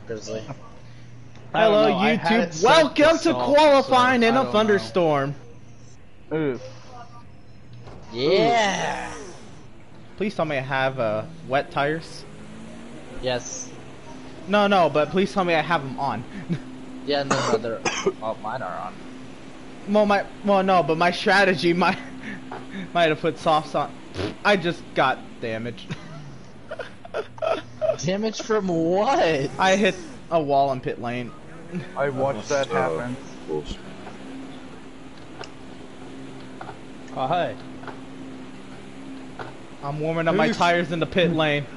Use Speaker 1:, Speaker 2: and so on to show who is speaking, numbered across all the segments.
Speaker 1: Grizzly.
Speaker 2: Hello, YouTube. Welcome to qualifying in a thunderstorm.
Speaker 3: Ooh.
Speaker 1: Yeah.
Speaker 2: Please tell me I have wet tires.
Speaker 1: Yes.
Speaker 2: No, but please tell me I have them on.
Speaker 1: Yeah, no, they're. Oh, mine are on.
Speaker 2: Well, no, but my strategy might have put softs on. I just got damaged.
Speaker 1: Damage from what?
Speaker 2: I hit a wall in pit lane.
Speaker 3: I watched that happen.
Speaker 4: Oh, hey.
Speaker 2: I'm warming up my tires in the pit lane.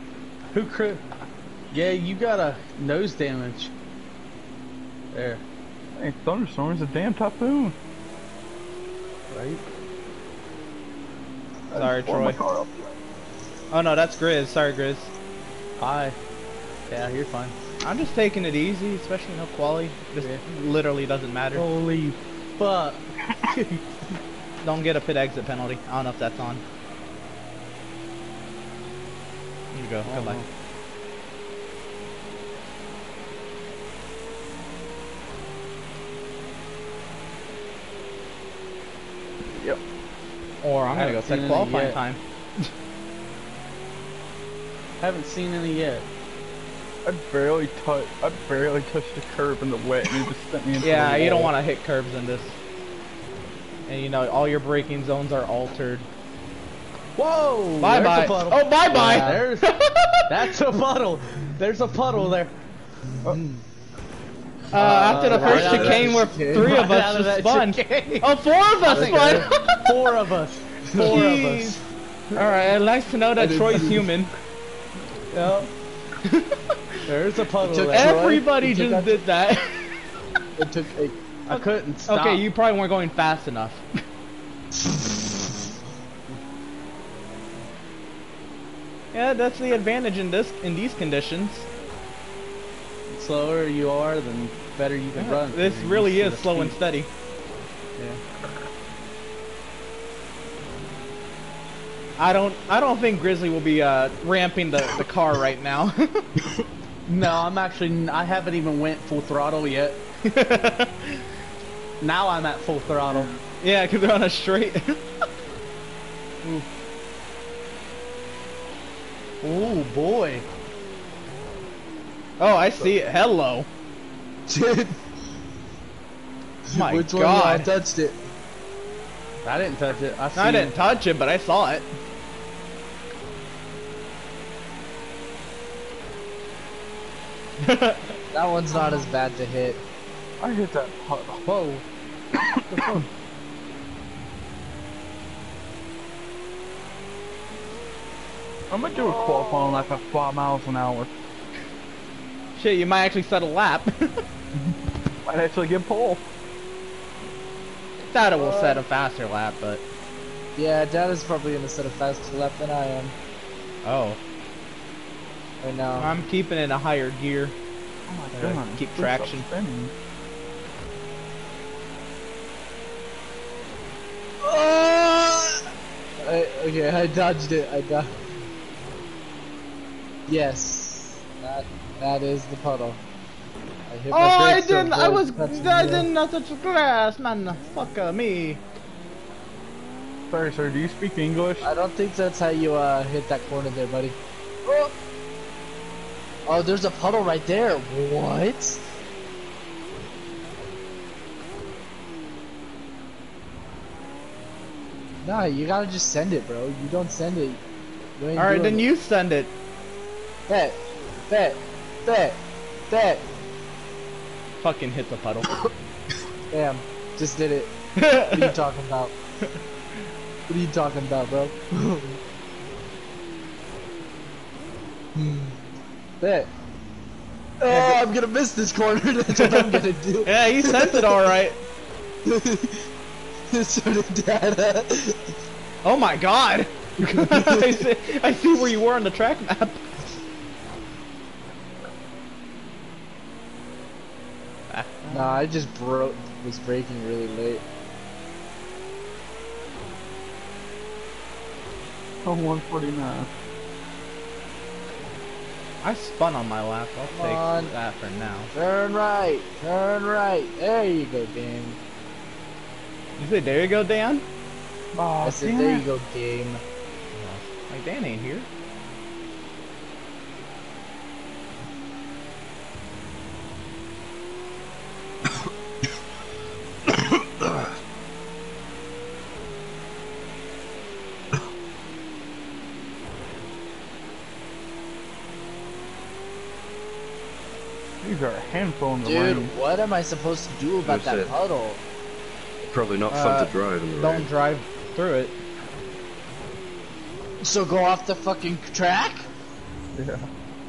Speaker 4: Yeah, you got a nose damage. There.
Speaker 3: Hey, thunderstorm is a damn typhoon.
Speaker 4: Right?
Speaker 2: Sorry, Troy. Oh no, that's Grizz. Sorry, Grizz.
Speaker 4: Hi. Yeah, you're fine.
Speaker 2: I'm just taking it easy, especially no quali. This literally doesn't matter.
Speaker 4: Holy fuck.
Speaker 2: Don't get a pit exit penalty. I don't know if that's on. Here you go. Goodbye.
Speaker 3: Yep.
Speaker 2: Or I'm gonna go set qualifying time.
Speaker 4: Haven't seen any yet.
Speaker 3: I barely touched the curb in the wet, and it just sent me into
Speaker 2: Yeah,
Speaker 3: the
Speaker 2: you don't
Speaker 3: wall.
Speaker 2: want to hit curbs in this. And you know, all your braking zones are altered.
Speaker 4: Whoa!
Speaker 2: Bye bye. Oh, bye bye.
Speaker 4: Yeah, that's a puddle. There's a puddle there.
Speaker 2: After the first chicane, where 3 of us just spun. Oh, 4 of us spun.
Speaker 4: 4 of us. 4 of us.
Speaker 2: All right, nice to know that Troy's human.
Speaker 4: Yep. There's a puddle there.
Speaker 2: Everybody just did that.
Speaker 1: It took a.
Speaker 4: I couldn't stop.
Speaker 2: Okay, you probably weren't going fast enough. Yeah, that's the advantage in these conditions.
Speaker 4: The slower you are, the better you can run.
Speaker 2: This really is slow and steady.
Speaker 4: Yeah.
Speaker 2: I don't think Grizzly will be ramping the car right now.
Speaker 4: No, I haven't even went full throttle yet. Now I'm at full throttle.
Speaker 2: Yeah, because they're on a straight.
Speaker 4: Oh boy.
Speaker 2: Oh, I see it. Hello.
Speaker 1: Dude.
Speaker 2: My
Speaker 1: Which
Speaker 2: God.
Speaker 1: one of y'all touched it?
Speaker 4: I didn't touch it.
Speaker 2: I didn't touch it, but I saw it.
Speaker 1: That one's not as bad to hit.
Speaker 3: I hit that.
Speaker 4: Whoa.
Speaker 3: I'm gonna do a qualifying lap at 5 miles an hour.
Speaker 2: Shit, you might actually set a lap.
Speaker 3: Might actually get pole.
Speaker 2: Doubt it will set a faster lap, but.
Speaker 1: Yeah, Dad is probably gonna set a faster lap than I am.
Speaker 2: Oh.
Speaker 1: Right now.
Speaker 2: I'm keeping it in a higher gear.
Speaker 3: Oh my God.
Speaker 2: Keep traction.
Speaker 1: Okay, I dodged it. I dodged. Yes, that is the puddle. I hit my brakes so
Speaker 2: I did not touch the grass, man. Fuck me.
Speaker 3: Sorry, sir. Do you speak English?
Speaker 1: I don't think that's how you hit that corner there, buddy. Oh, there's a puddle right there. What? Nah, you gotta just send it, bro. You don't send it.
Speaker 2: Alright, then you send it.
Speaker 1: Bet.
Speaker 2: Fucking hit the puddle.
Speaker 1: Damn, just did it. What are you talking about? What are you talking about, bro? Bet. Oh, I'm gonna miss this corner. That's what I'm gonna do.
Speaker 2: Yeah, you sent it alright.
Speaker 1: So did Dad.
Speaker 2: Oh my God. I see where you were on the track map.
Speaker 1: Nah, I just was braking really late.
Speaker 3: Oh, 149.
Speaker 2: I spun on my lap. I'll
Speaker 1: Come
Speaker 2: take
Speaker 1: on.
Speaker 2: that for now.
Speaker 1: Turn right. Turn right. There you go, game.
Speaker 2: You say there you go, Dan?
Speaker 3: Oh,
Speaker 1: I said
Speaker 3: damn
Speaker 1: there
Speaker 3: it.
Speaker 1: you go, game.
Speaker 2: Like Dan ain't here.
Speaker 3: These are a handful in the
Speaker 1: Dude,
Speaker 3: lane.
Speaker 1: what am I supposed to do about
Speaker 5: That's
Speaker 1: that
Speaker 5: it.
Speaker 1: puddle?
Speaker 5: Probably not fun to drive in the
Speaker 2: Don't
Speaker 5: rain.
Speaker 2: drive through it.
Speaker 1: So go off the fucking track?
Speaker 3: Yeah.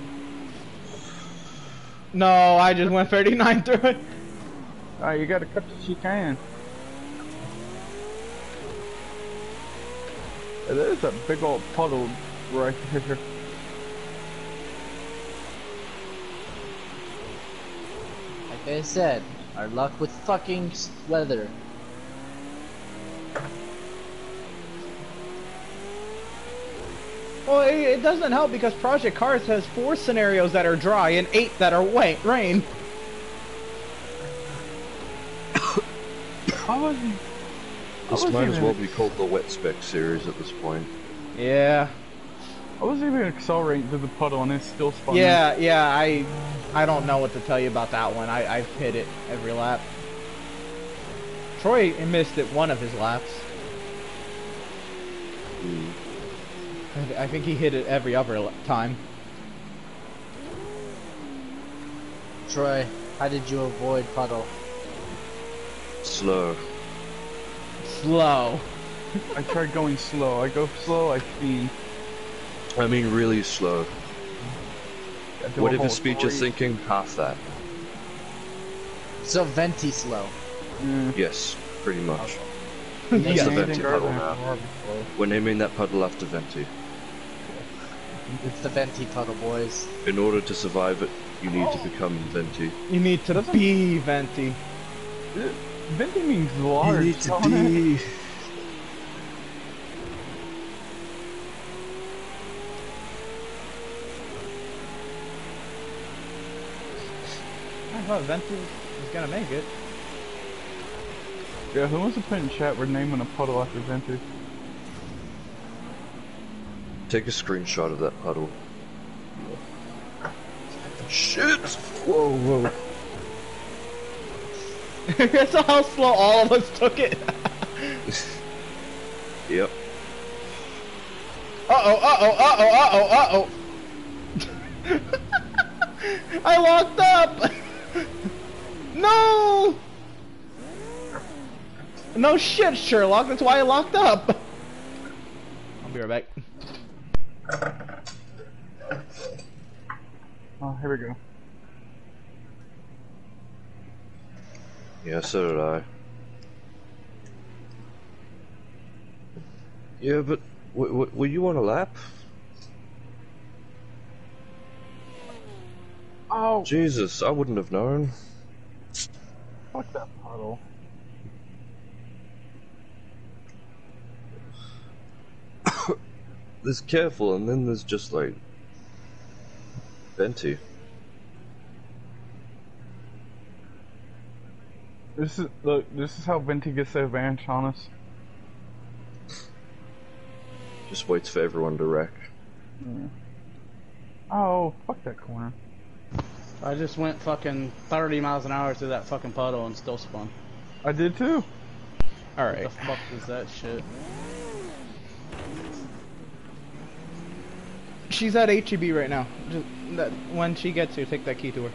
Speaker 2: No, I just went 39 through it.
Speaker 3: Alright, you gotta cut the chicane. There's a big old puddle right here.
Speaker 1: Like I said, our luck with fucking weather.
Speaker 2: Well, it doesn't help because Project Cars has 4 scenarios that are dry and 8 that are rain.
Speaker 3: How was he?
Speaker 5: This might as well be called the Wet Spec series at this point.
Speaker 2: Yeah.
Speaker 3: I wasn't even accelerating to the puddle and it's still spun.
Speaker 2: Yeah, I don't know what to tell you about that one. I've hit it every lap. Troy missed it one of his laps.
Speaker 5: Mm.
Speaker 2: I think he hit it every other time.
Speaker 1: Troy, how did you avoid puddle?
Speaker 5: Slow.
Speaker 2: Slow.
Speaker 3: I tried going slow. I go slow, I speed.
Speaker 5: I mean really slow.
Speaker 3: I do a
Speaker 5: Whatever
Speaker 3: whole
Speaker 5: speed you're
Speaker 3: 3.
Speaker 5: thinking, half that.
Speaker 1: So venti slow.
Speaker 5: Yes, pretty much.
Speaker 1: Yeah.
Speaker 5: It's the
Speaker 3: Anything
Speaker 5: venti
Speaker 3: other
Speaker 5: puddle
Speaker 3: than
Speaker 5: now.
Speaker 3: hard slow.
Speaker 5: We're naming that puddle after Venti.
Speaker 1: It's the venti puddle, boys.
Speaker 5: In order to survive it, you need to become Venti.
Speaker 2: You need to be venti.
Speaker 3: Venti means large. don't it?
Speaker 2: I thought venti was gonna make it.
Speaker 3: Yeah, who wants to put in chat? We're naming a puddle after Venti.
Speaker 5: Take a screenshot of that puddle. Shit! Whoa, whoa.
Speaker 2: That's how slow all of us took it.
Speaker 5: Yep.
Speaker 2: Uh-oh. I locked up! No! No shit, Sherlock, that's why I locked up. I'll be right back.
Speaker 3: Oh, here we go.
Speaker 5: Yeah, so did I. Yeah, but were you on a lap?
Speaker 3: Oh,
Speaker 5: Jesus, I wouldn't have known.
Speaker 3: fuck that puddle.
Speaker 5: There's careful, and then there's just like Venti.
Speaker 3: This is how Venti gets the advantage on us.
Speaker 5: Just waits for everyone to wreck.
Speaker 3: Yeah. Oh, fuck that corner.
Speaker 4: I just went fucking 30 miles an hour through that fucking puddle and still spun.
Speaker 3: I did too.
Speaker 4: What
Speaker 2: Alright.
Speaker 4: the fuck is that shit?
Speaker 2: She's at HEB right now. Just when she gets here, take that key to her.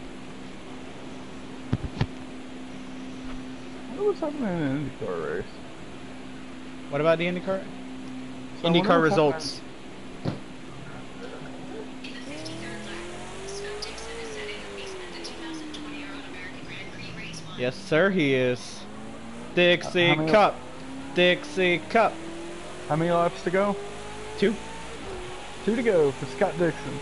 Speaker 3: What was happening in an IndyCar race?
Speaker 2: What about the IndyCar?
Speaker 3: So I wonder
Speaker 2: IndyCar
Speaker 3: what's
Speaker 2: results. Yes, sir, he is. Dixie
Speaker 3: how many-
Speaker 2: Cup. Dixie Cup.
Speaker 3: How many laps to go?
Speaker 2: 2.
Speaker 3: 2 to go for Scott Dixon.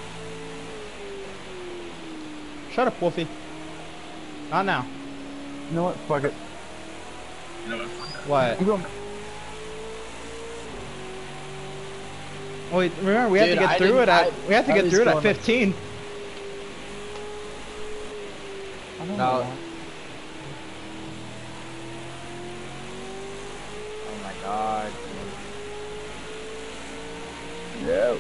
Speaker 2: Shut up, Wolfie. Not now.
Speaker 3: You know what? Fuck it.
Speaker 2: What?
Speaker 3: I'm going.
Speaker 2: Wait, remember we had
Speaker 1: Dude,
Speaker 2: to
Speaker 1: I
Speaker 2: get through
Speaker 1: didn't-
Speaker 2: it at
Speaker 1: I-
Speaker 2: we had to
Speaker 1: I
Speaker 2: get
Speaker 1: was
Speaker 2: through it at
Speaker 1: going-
Speaker 2: 15.
Speaker 3: I don't
Speaker 1: No.
Speaker 3: know.
Speaker 6: Oh my god.
Speaker 3: Yeah.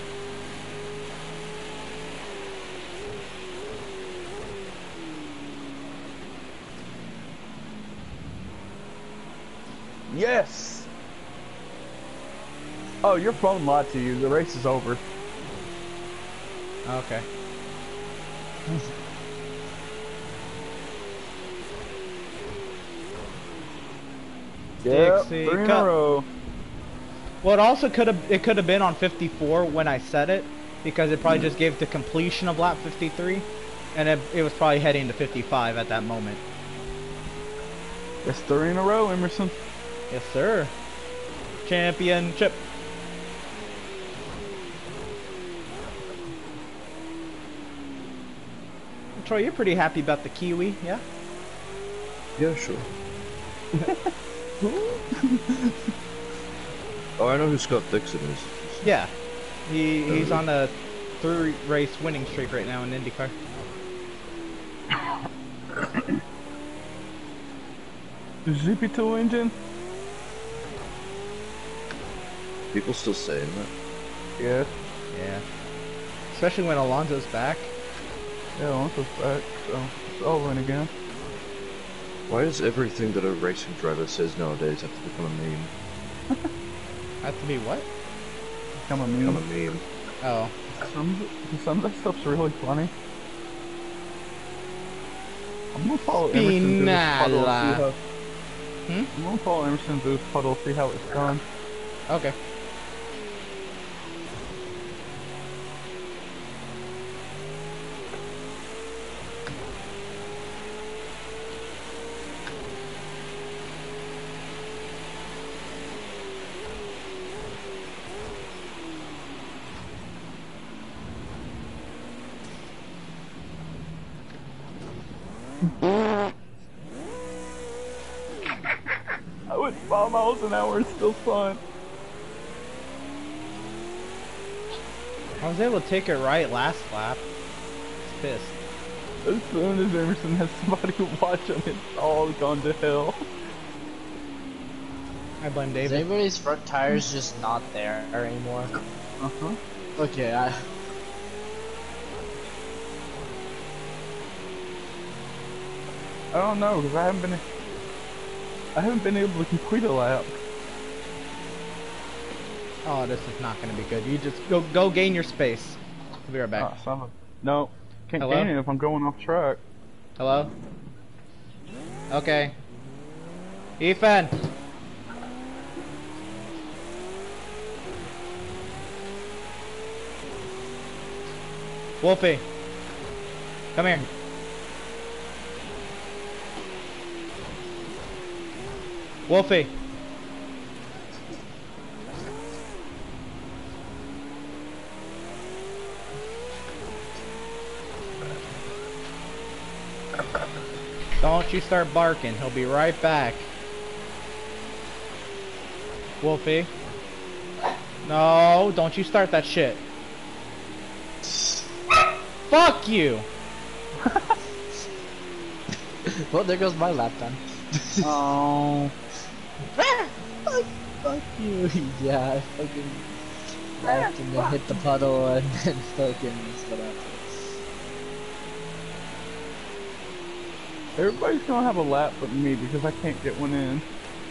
Speaker 3: Yes! Oh, your phone lied to you. The race is over.
Speaker 2: Okay.
Speaker 3: Yeah,
Speaker 2: Dixie
Speaker 3: 3 in a
Speaker 2: Cup.
Speaker 3: row.
Speaker 2: Well, it could have been on 54 when I said it, because it probably just gave the completion of lap 53, and it was probably heading to 55 at that moment.
Speaker 3: That's 3 in a row, Emerson.
Speaker 2: Yes, sir. Championship. Troy, you're pretty happy about the Kiwi, yeah?
Speaker 5: Yeah, sure. Oh, I know who Scott Dixon is.
Speaker 2: Yeah. He's on a 3-race winning streak right now in IndyCar.
Speaker 3: The GP2 engine?
Speaker 5: People still saying that.
Speaker 3: Yeah.
Speaker 2: Yeah. Especially when Alonso's back.
Speaker 3: Yeah, Alonso's back, so it's all in again.
Speaker 5: Why does everything that a racing driver says nowadays have to become a meme?
Speaker 2: Have to be what?
Speaker 3: Become a
Speaker 5: Become a
Speaker 3: meme.
Speaker 5: meme.
Speaker 2: Oh.
Speaker 3: Some of that stuff's really funny. I'm gonna follow
Speaker 2: Spinella.
Speaker 3: Emerson through this puddle, see how...
Speaker 2: Hmm?
Speaker 3: I'm gonna follow Emerson through this puddle, see how it's gone.
Speaker 2: Okay.
Speaker 3: I went 5 miles an hour, it's still fun.
Speaker 2: I was able to take it right last lap. It's pissed.
Speaker 3: As soon as Emerson has somebody to watch him, it's all gone to hell.
Speaker 2: I blame
Speaker 1: Is
Speaker 2: David.
Speaker 1: anybody's front tires just not there anymore?
Speaker 3: Uh-huh.
Speaker 1: Okay,
Speaker 3: I don't know, because I haven't been able to complete a lap.
Speaker 2: Oh, this is not going to be good. You just go gain your space. I'll be right back.
Speaker 3: No, can't
Speaker 2: Hello?
Speaker 3: gain it if I'm going off track.
Speaker 2: Hello? Okay. Ethan! Wolfie! Come here. Wolfie! Don't you start barking. He'll be right back. Wolfie. No, don't you start that shit. Fuck you!
Speaker 1: well, there goes my lap time.
Speaker 3: Oh.
Speaker 1: Fuck you. Yeah, I fucking lapped and then hit the puddle and then fucking split out.
Speaker 3: Everybody's gonna have a lap but me because I can't get one in.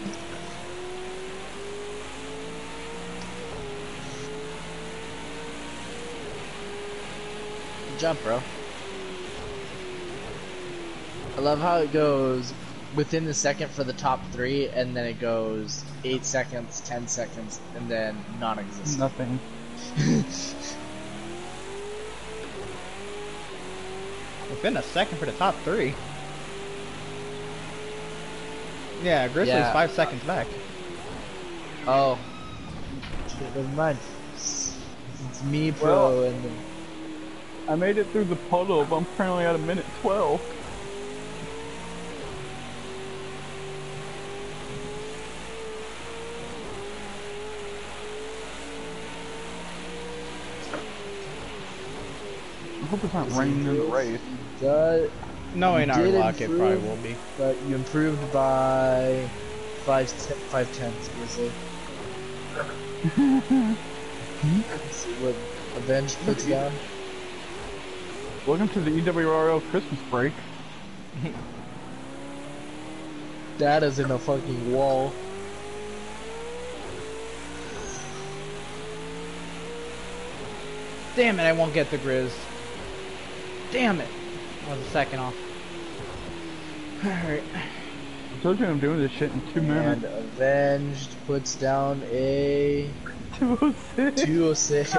Speaker 1: Good job, bro. I love how it goes within the second for the top 3, and then it goes 8 seconds, 10 seconds, and then non-existent.
Speaker 3: Nothing.
Speaker 2: Within a second for the top 3. Yeah, Grizzly's
Speaker 1: Yeah.
Speaker 2: 5 seconds back.
Speaker 1: Oh. Shit, never mind. It's me, pro,
Speaker 3: Well,
Speaker 1: and then...
Speaker 3: I made it through the puddle, but I'm currently at a minute 12. I hope it's not raining in the race.
Speaker 2: Knowing
Speaker 1: You
Speaker 2: our
Speaker 1: did
Speaker 2: luck, it probably
Speaker 1: improve.
Speaker 2: will be.
Speaker 1: But you improved by 5/10, Grizzly. See what Avenge puts down.
Speaker 3: Welcome to the EWRL Christmas break.
Speaker 1: That is in a fucking wall.
Speaker 2: Damn it, I won't get the Grizz. Damn it. I was a second off. Alright.
Speaker 3: I told you I'm doing this shit in 2 minutes.
Speaker 1: And Avenged puts down a
Speaker 3: 206.
Speaker 1: 206.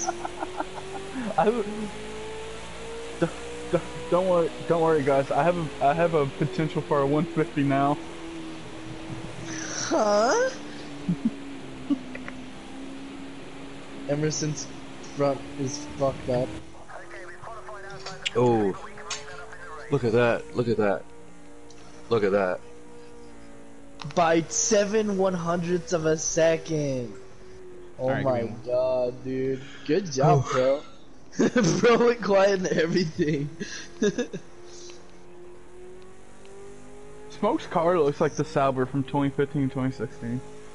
Speaker 3: Don't worry, guys. I have a potential for a 150 now.
Speaker 1: Huh? Emerson's front is fucked up.
Speaker 5: Oh, look at that! Look at that! Look at that!
Speaker 1: By 7/100ths of a second. Oh
Speaker 2: Alright,
Speaker 1: my
Speaker 2: give me
Speaker 1: god, dude. Good job, bro. Bro went quiet and everything.
Speaker 3: Smoke's car looks like the Sauber from 2015-2016.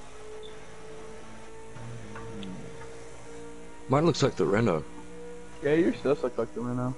Speaker 5: Mine looks like the Renault.
Speaker 3: Yeah, yours does look like the Renault.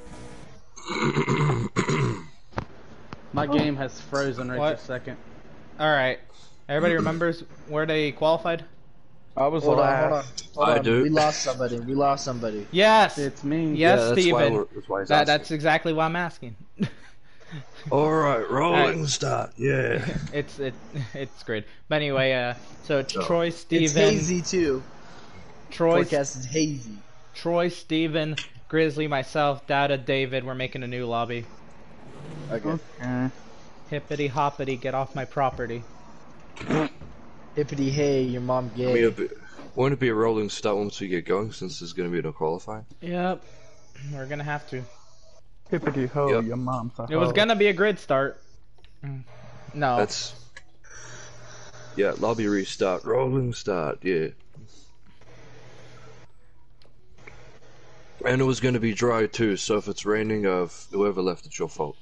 Speaker 4: My game has frozen right
Speaker 2: What?
Speaker 4: this second.
Speaker 2: Alright. Everybody remembers where they qualified?
Speaker 3: I was
Speaker 1: Hold on,
Speaker 3: last.
Speaker 1: hold on.
Speaker 5: I do.
Speaker 1: We lost somebody. We lost somebody.
Speaker 2: Yes!
Speaker 4: It's me.
Speaker 2: Yes,
Speaker 5: yeah, that's why
Speaker 2: Steven.
Speaker 5: that's why he's
Speaker 2: That's
Speaker 5: asking.
Speaker 2: exactly why I'm asking.
Speaker 5: All right, rolling
Speaker 2: Alright.
Speaker 5: start. Yeah.
Speaker 2: It's great. But anyway, so it's
Speaker 5: Oh.
Speaker 2: Troy,
Speaker 1: It's
Speaker 2: Steven,
Speaker 1: hazy too.
Speaker 2: Troy,
Speaker 1: Forecast is hazy.
Speaker 2: Troy, Steven, Grizzly, myself, Data, David. We're making a new lobby.
Speaker 1: Okay.
Speaker 3: Okay.
Speaker 2: Hippity hoppity, get off my property.
Speaker 1: Hippity hey, your mom
Speaker 5: I mean,
Speaker 1: gay.
Speaker 5: won't it be a rolling start once we get going, since there's going to be no qualifying?
Speaker 2: Yep, we're gonna have to.
Speaker 3: Hippity ho,
Speaker 5: Yep.
Speaker 3: your mom's a
Speaker 2: It was
Speaker 3: hoe.
Speaker 2: gonna be a grid start. No.
Speaker 5: That's yeah. Lobby restart. Rolling start. Yeah. And it was going to be dry too, so if it's raining, whoever left, it's your fault.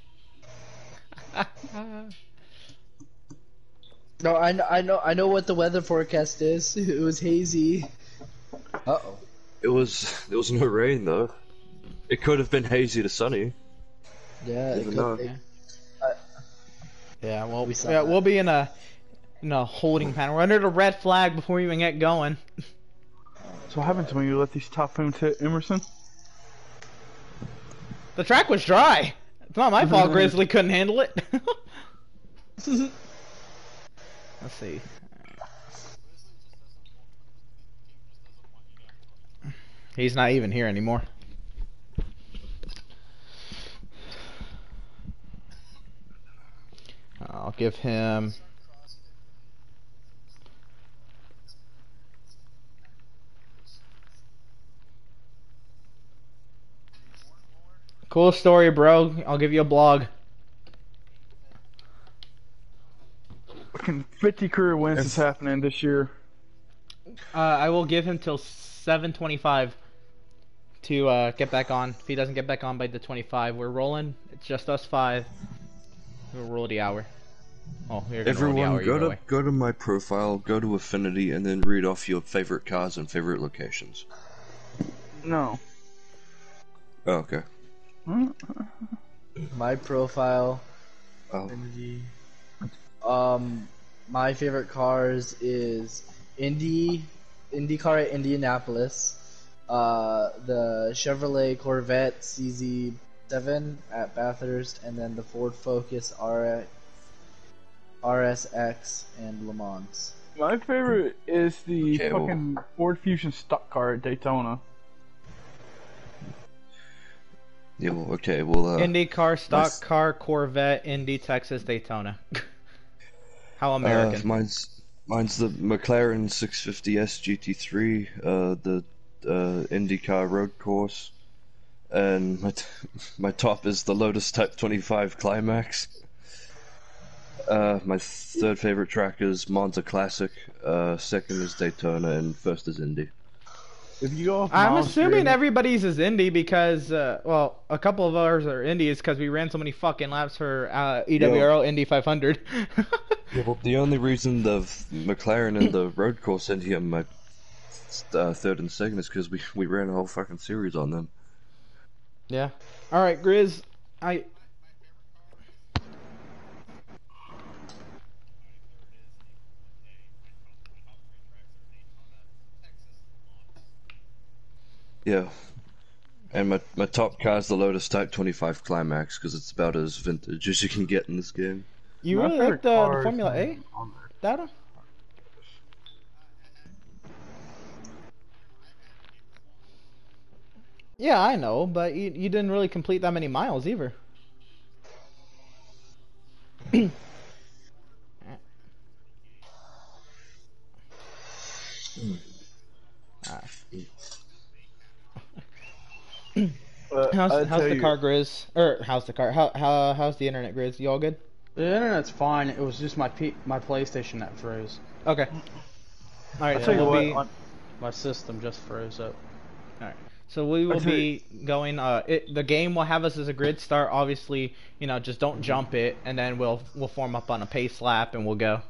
Speaker 1: No, I know what the weather forecast is. It was hazy. Uh-oh.
Speaker 5: There was no rain though. It could have been hazy to sunny.
Speaker 1: Yeah, it
Speaker 5: Even
Speaker 1: could,
Speaker 5: though-
Speaker 2: Yeah, well,
Speaker 1: We saw
Speaker 2: yeah,
Speaker 1: that.
Speaker 2: we'll be in a holding pattern. We're under the red flag before we even get going.
Speaker 3: So what happens when you let these typhoons hit Emerson?
Speaker 2: The track was dry. It's not my fault Grizzly couldn't handle it. Let's see. He's not even here anymore. I'll give him... Cool story, bro. I'll give you a blog.
Speaker 3: Fucking 50 career wins is happening this year.
Speaker 2: I will give him till 7:25 to get back on. If he doesn't get back on by the 25, we're rolling. It's just us 5. We'll roll the hour. Oh, we're gonna roll the
Speaker 5: Everyone,
Speaker 2: hour either way.
Speaker 5: go to my profile, go to Affinity, and then read off your favorite cars and favorite locations.
Speaker 3: No.
Speaker 5: Oh, okay.
Speaker 1: My profile.
Speaker 5: Oh.
Speaker 1: My favorite cars is IndyCar at Indianapolis, the Chevrolet Corvette CZ7 at Bathurst, and then the Ford Focus RSX and Le Mans.
Speaker 3: My favorite is the
Speaker 5: Okay, well-
Speaker 3: fucking Ford Fusion stock car at Daytona.
Speaker 5: Yeah. Well, okay. Well.
Speaker 2: IndyCar, stock
Speaker 5: nice.
Speaker 2: car, Corvette, Indy, Texas, Daytona. How American.
Speaker 5: Mine's the McLaren 650S GT3, the IndyCar road course, and my top is the Lotus Type 25 Climax. My third favorite track is Monza Classic, second is Daytona, and first is Indy.
Speaker 3: If you go off
Speaker 2: I'm
Speaker 3: miles
Speaker 2: assuming
Speaker 3: driven,
Speaker 2: everybody's is Indy because, well, a couple of ours are Indies because we ran so many fucking laps for EWRL Indy 500.
Speaker 5: Yeah, well, the only reason the McLaren and the road course Indy are my third and second is because we ran a whole fucking series on them.
Speaker 2: Yeah. All right, Grizz.
Speaker 5: Yeah. And my top car is the Lotus Type 25 Climax because it's about as vintage as you can get in this game.
Speaker 2: You
Speaker 3: my
Speaker 2: really like
Speaker 3: favorite
Speaker 2: the
Speaker 3: car is
Speaker 2: Formula A
Speaker 3: on there.
Speaker 2: data? Yeah, I know, but you didn't really complete that many miles either. How's
Speaker 3: tell
Speaker 2: the
Speaker 3: you,
Speaker 2: car, Grizz? Or how's the car? How's the internet, Grizz? You all good?
Speaker 4: The internet's fine. It was just my PlayStation that froze.
Speaker 2: Okay. All right.
Speaker 3: I'll
Speaker 2: So
Speaker 3: tell you
Speaker 2: we'll
Speaker 3: what.
Speaker 2: be.
Speaker 4: My system just froze up.
Speaker 2: All right. So we will be going. The game will have us as a grid start. Obviously, just don't jump it, and then we'll form up on a pace lap, and we'll go.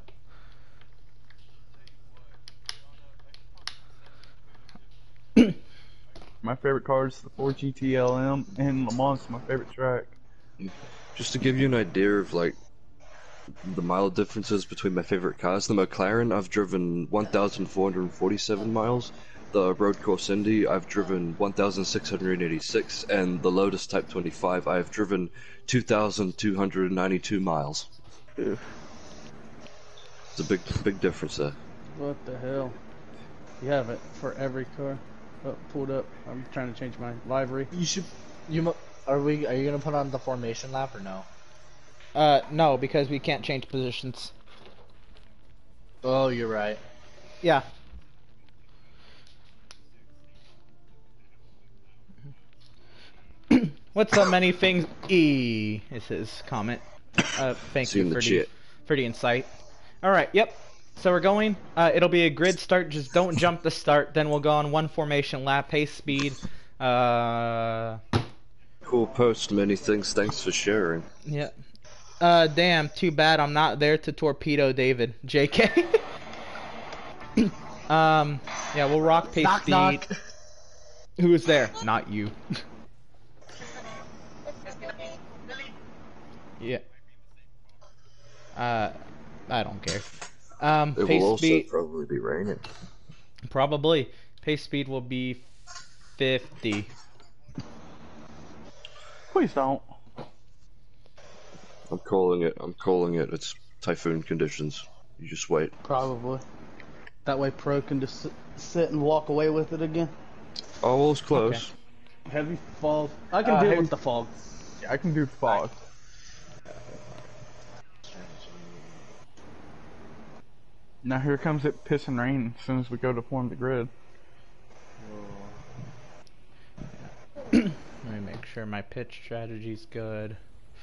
Speaker 3: My favorite car is the Ford GTLM, and Le Mans is my favorite track.
Speaker 5: Just to give you an idea of like the mile differences between my favorite cars, the McLaren I've driven 1,447 miles. The road course Indy I've driven 1,686, and the Lotus Type 25 I've driven 2,292 miles.
Speaker 3: Ew.
Speaker 5: It's a big difference there.
Speaker 4: What the hell? You have it for every car. Oh, pulled up. I'm trying to change my livery.
Speaker 1: You should. Are you gonna put on the formation lap or no?
Speaker 2: No, because we can't change positions.
Speaker 1: Oh, you're right.
Speaker 2: Yeah. What's so many things? E is his comment. Thank you for the insight. All right. Yep. So we're going. It'll be a grid start. Just don't jump the start. Then we'll go on one formation lap, pace, speed.
Speaker 5: Cool post. Many things. Thanks for sharing.
Speaker 2: Yeah. Damn. Too bad I'm not there to torpedo David. JK. Yeah. We'll rock pace,
Speaker 1: Knock,
Speaker 2: speed.
Speaker 1: knock.
Speaker 2: Who is there? Not you. Yeah. I don't care.
Speaker 5: It
Speaker 2: Pace
Speaker 5: will also
Speaker 2: speed
Speaker 5: probably be raining.
Speaker 2: probably. Pace speed will be 50.
Speaker 3: Please don't.
Speaker 5: I'm calling it. It's typhoon conditions. You just wait.
Speaker 4: Probably. That way Pro can just sit and walk away with it again.
Speaker 5: Oh, well, it's close.
Speaker 2: Okay.
Speaker 4: Heavy fog. I can deal
Speaker 3: heavy-
Speaker 4: with the fog.
Speaker 3: Yeah, I can do fog. Now here comes it piss and rain as soon as we go to form the grid.
Speaker 2: Let me make sure my pitch strategy's good.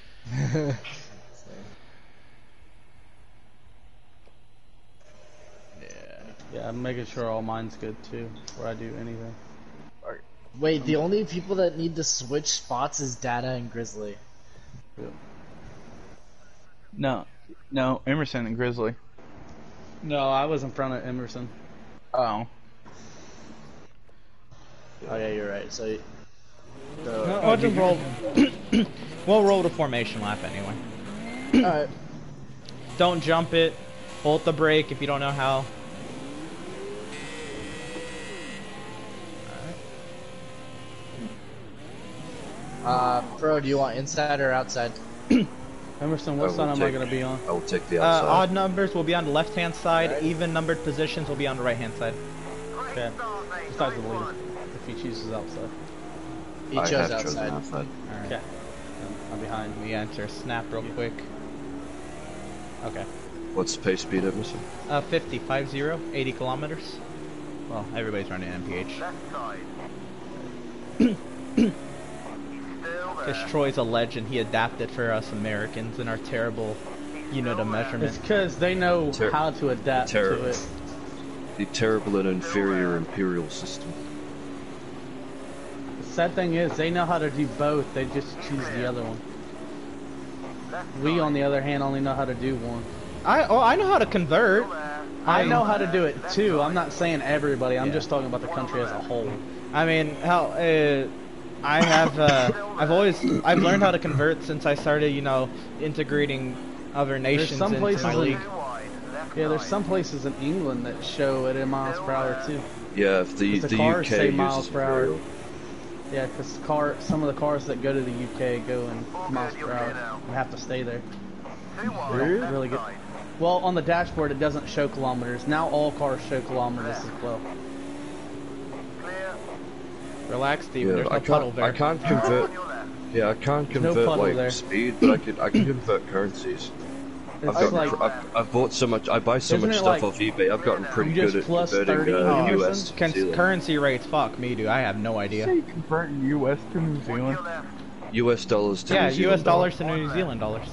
Speaker 4: Yeah, I'm making sure all mine's good too before I do anything.
Speaker 1: Wait, the only people that need to switch spots is Data and Grizzly.
Speaker 3: No, Emerson and Grizzly.
Speaker 4: No, I was in front of Emerson.
Speaker 3: Oh.
Speaker 1: Oh yeah, you're right. So,
Speaker 2: I'll just roll. We'll roll the formation lap anyway.
Speaker 1: alright.
Speaker 2: Don't jump it. Hold the brake if you don't know how.
Speaker 1: Pro, do you want inside or outside?
Speaker 4: Emerson, what side am I going to be on?
Speaker 5: I will take the outside.
Speaker 2: Odd numbers will be on the left-hand side. Even numbered positions will be on the right-hand side.
Speaker 4: Okay. Besides the leader, if he chooses outside.
Speaker 1: He
Speaker 5: I
Speaker 1: chose
Speaker 5: have chosen
Speaker 1: outside.
Speaker 5: outside.
Speaker 4: Okay. I'm behind.
Speaker 2: Let me enter snap real quick. Okay.
Speaker 5: What's the pace speed, Emerson?
Speaker 2: 50, 80 kilometers. Well, everybody's running MPH. Because Troy's a legend. He adapted for us Americans and our terrible unit of measurement.
Speaker 4: It's because they know how to adapt to it.
Speaker 5: The terrible and inferior imperial system.
Speaker 4: Sad thing is, they know how to do both. They just choose the other one. We, on the other hand, only know how to do one.
Speaker 2: I know how to convert.
Speaker 4: I know how to do it too. I'm not saying everybody. I'm just talking about the country as a whole.
Speaker 2: I mean, hell, I've learned how to convert since I started, you know, integrating other nations into my league.
Speaker 4: Yeah, there's some places in England that show it in miles per hour too.
Speaker 5: Yeah, if the
Speaker 4: cars
Speaker 5: UK
Speaker 4: say
Speaker 5: uses
Speaker 4: miles per hour.
Speaker 5: Imperial.
Speaker 4: Yeah, because some of the cars that go to the UK go in miles per hour. You have to stay there. Really good. Well, on the dashboard it doesn't show kilometers. Now all cars show kilometers as well.
Speaker 2: Relax, Steven.
Speaker 5: Yeah,
Speaker 2: There's no puddle there.
Speaker 5: I can't convert. Yeah, I can't convert
Speaker 4: puddle
Speaker 5: like
Speaker 4: there.
Speaker 5: speed, but I can convert currencies. I've bought so much. I buy so
Speaker 4: Isn't
Speaker 5: much
Speaker 4: it
Speaker 5: stuff
Speaker 4: like
Speaker 5: off eBay. I've gotten pretty
Speaker 4: you just
Speaker 5: good at
Speaker 4: plus
Speaker 5: converting
Speaker 4: 30
Speaker 5: US to New Zealand.
Speaker 2: Currency rates, fuck me, dude. I have no
Speaker 3: Did you
Speaker 2: idea.
Speaker 3: say you convert US to New Zealand?
Speaker 5: US dollars to
Speaker 2: Yeah,
Speaker 5: New Zealand
Speaker 2: US dollars to New Zealand dollars.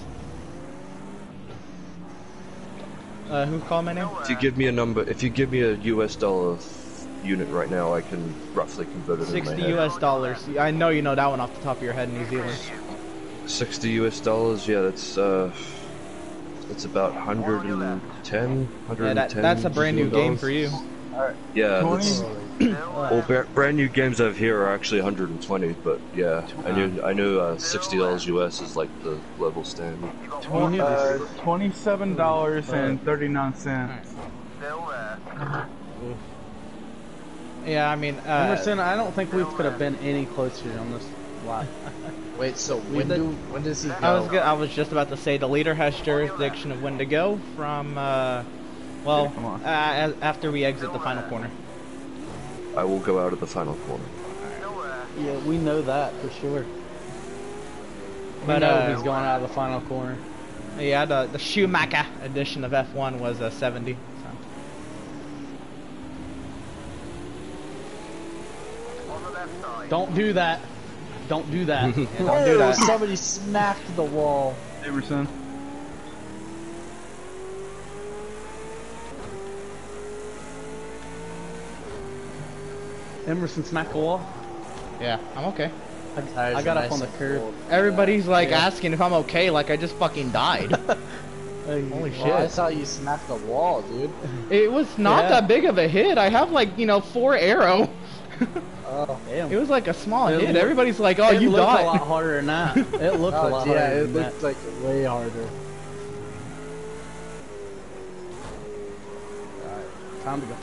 Speaker 2: Who called my name?
Speaker 5: If you give me a number, if you give me a US dollar unit right now, I can roughly convert it in my
Speaker 2: 60
Speaker 5: head.
Speaker 2: US dollars. I know you know that one off the top of your head, New Zealand.
Speaker 5: 60 US dollars, yeah, that's about 110, 110.
Speaker 2: Yeah, that's a brand new game for you.
Speaker 5: Yeah,
Speaker 3: 20?
Speaker 5: that's, well, brand new games out here are actually 120, but yeah, I knew $60 US is like the global standard.
Speaker 3: $27.39.
Speaker 2: Yeah, I mean,
Speaker 4: Emerson, I don't think we could have been any closer on this lap.
Speaker 1: Wait, so when does he go?
Speaker 2: I was just about to say the leader has jurisdiction of when to go from, after we exit the final corner.
Speaker 5: I will go out of the final corner.
Speaker 4: Yeah, we know that for sure.
Speaker 2: But
Speaker 4: We know he's going out of the final corner.
Speaker 2: Yeah, the Schumacher edition of F1 was 70. So.
Speaker 4: Don't do that. Don't do that.
Speaker 2: Yeah, don't do that.
Speaker 1: Somebody smacked the wall.
Speaker 3: Emerson.
Speaker 4: Emerson smacked the wall.
Speaker 2: Yeah, I'm okay.
Speaker 4: I got up on the curb.
Speaker 2: Everybody's like asking if I'm okay, like I just fucking died. Holy shit.
Speaker 1: Well, I saw you smack the wall, dude.
Speaker 2: It was not that big of a hit. I have like, 4 arrow.
Speaker 1: Oh,
Speaker 4: Damn.
Speaker 2: It was like a small
Speaker 4: It
Speaker 2: hit.
Speaker 4: looked-
Speaker 2: Everybody's like, oh,
Speaker 4: It
Speaker 2: you
Speaker 4: looked
Speaker 2: died.
Speaker 4: a lot harder than that. It looked a lot
Speaker 1: yeah,
Speaker 4: harder
Speaker 1: it
Speaker 4: than
Speaker 1: looked
Speaker 4: that.
Speaker 1: like way harder.
Speaker 4: Alright, time to go.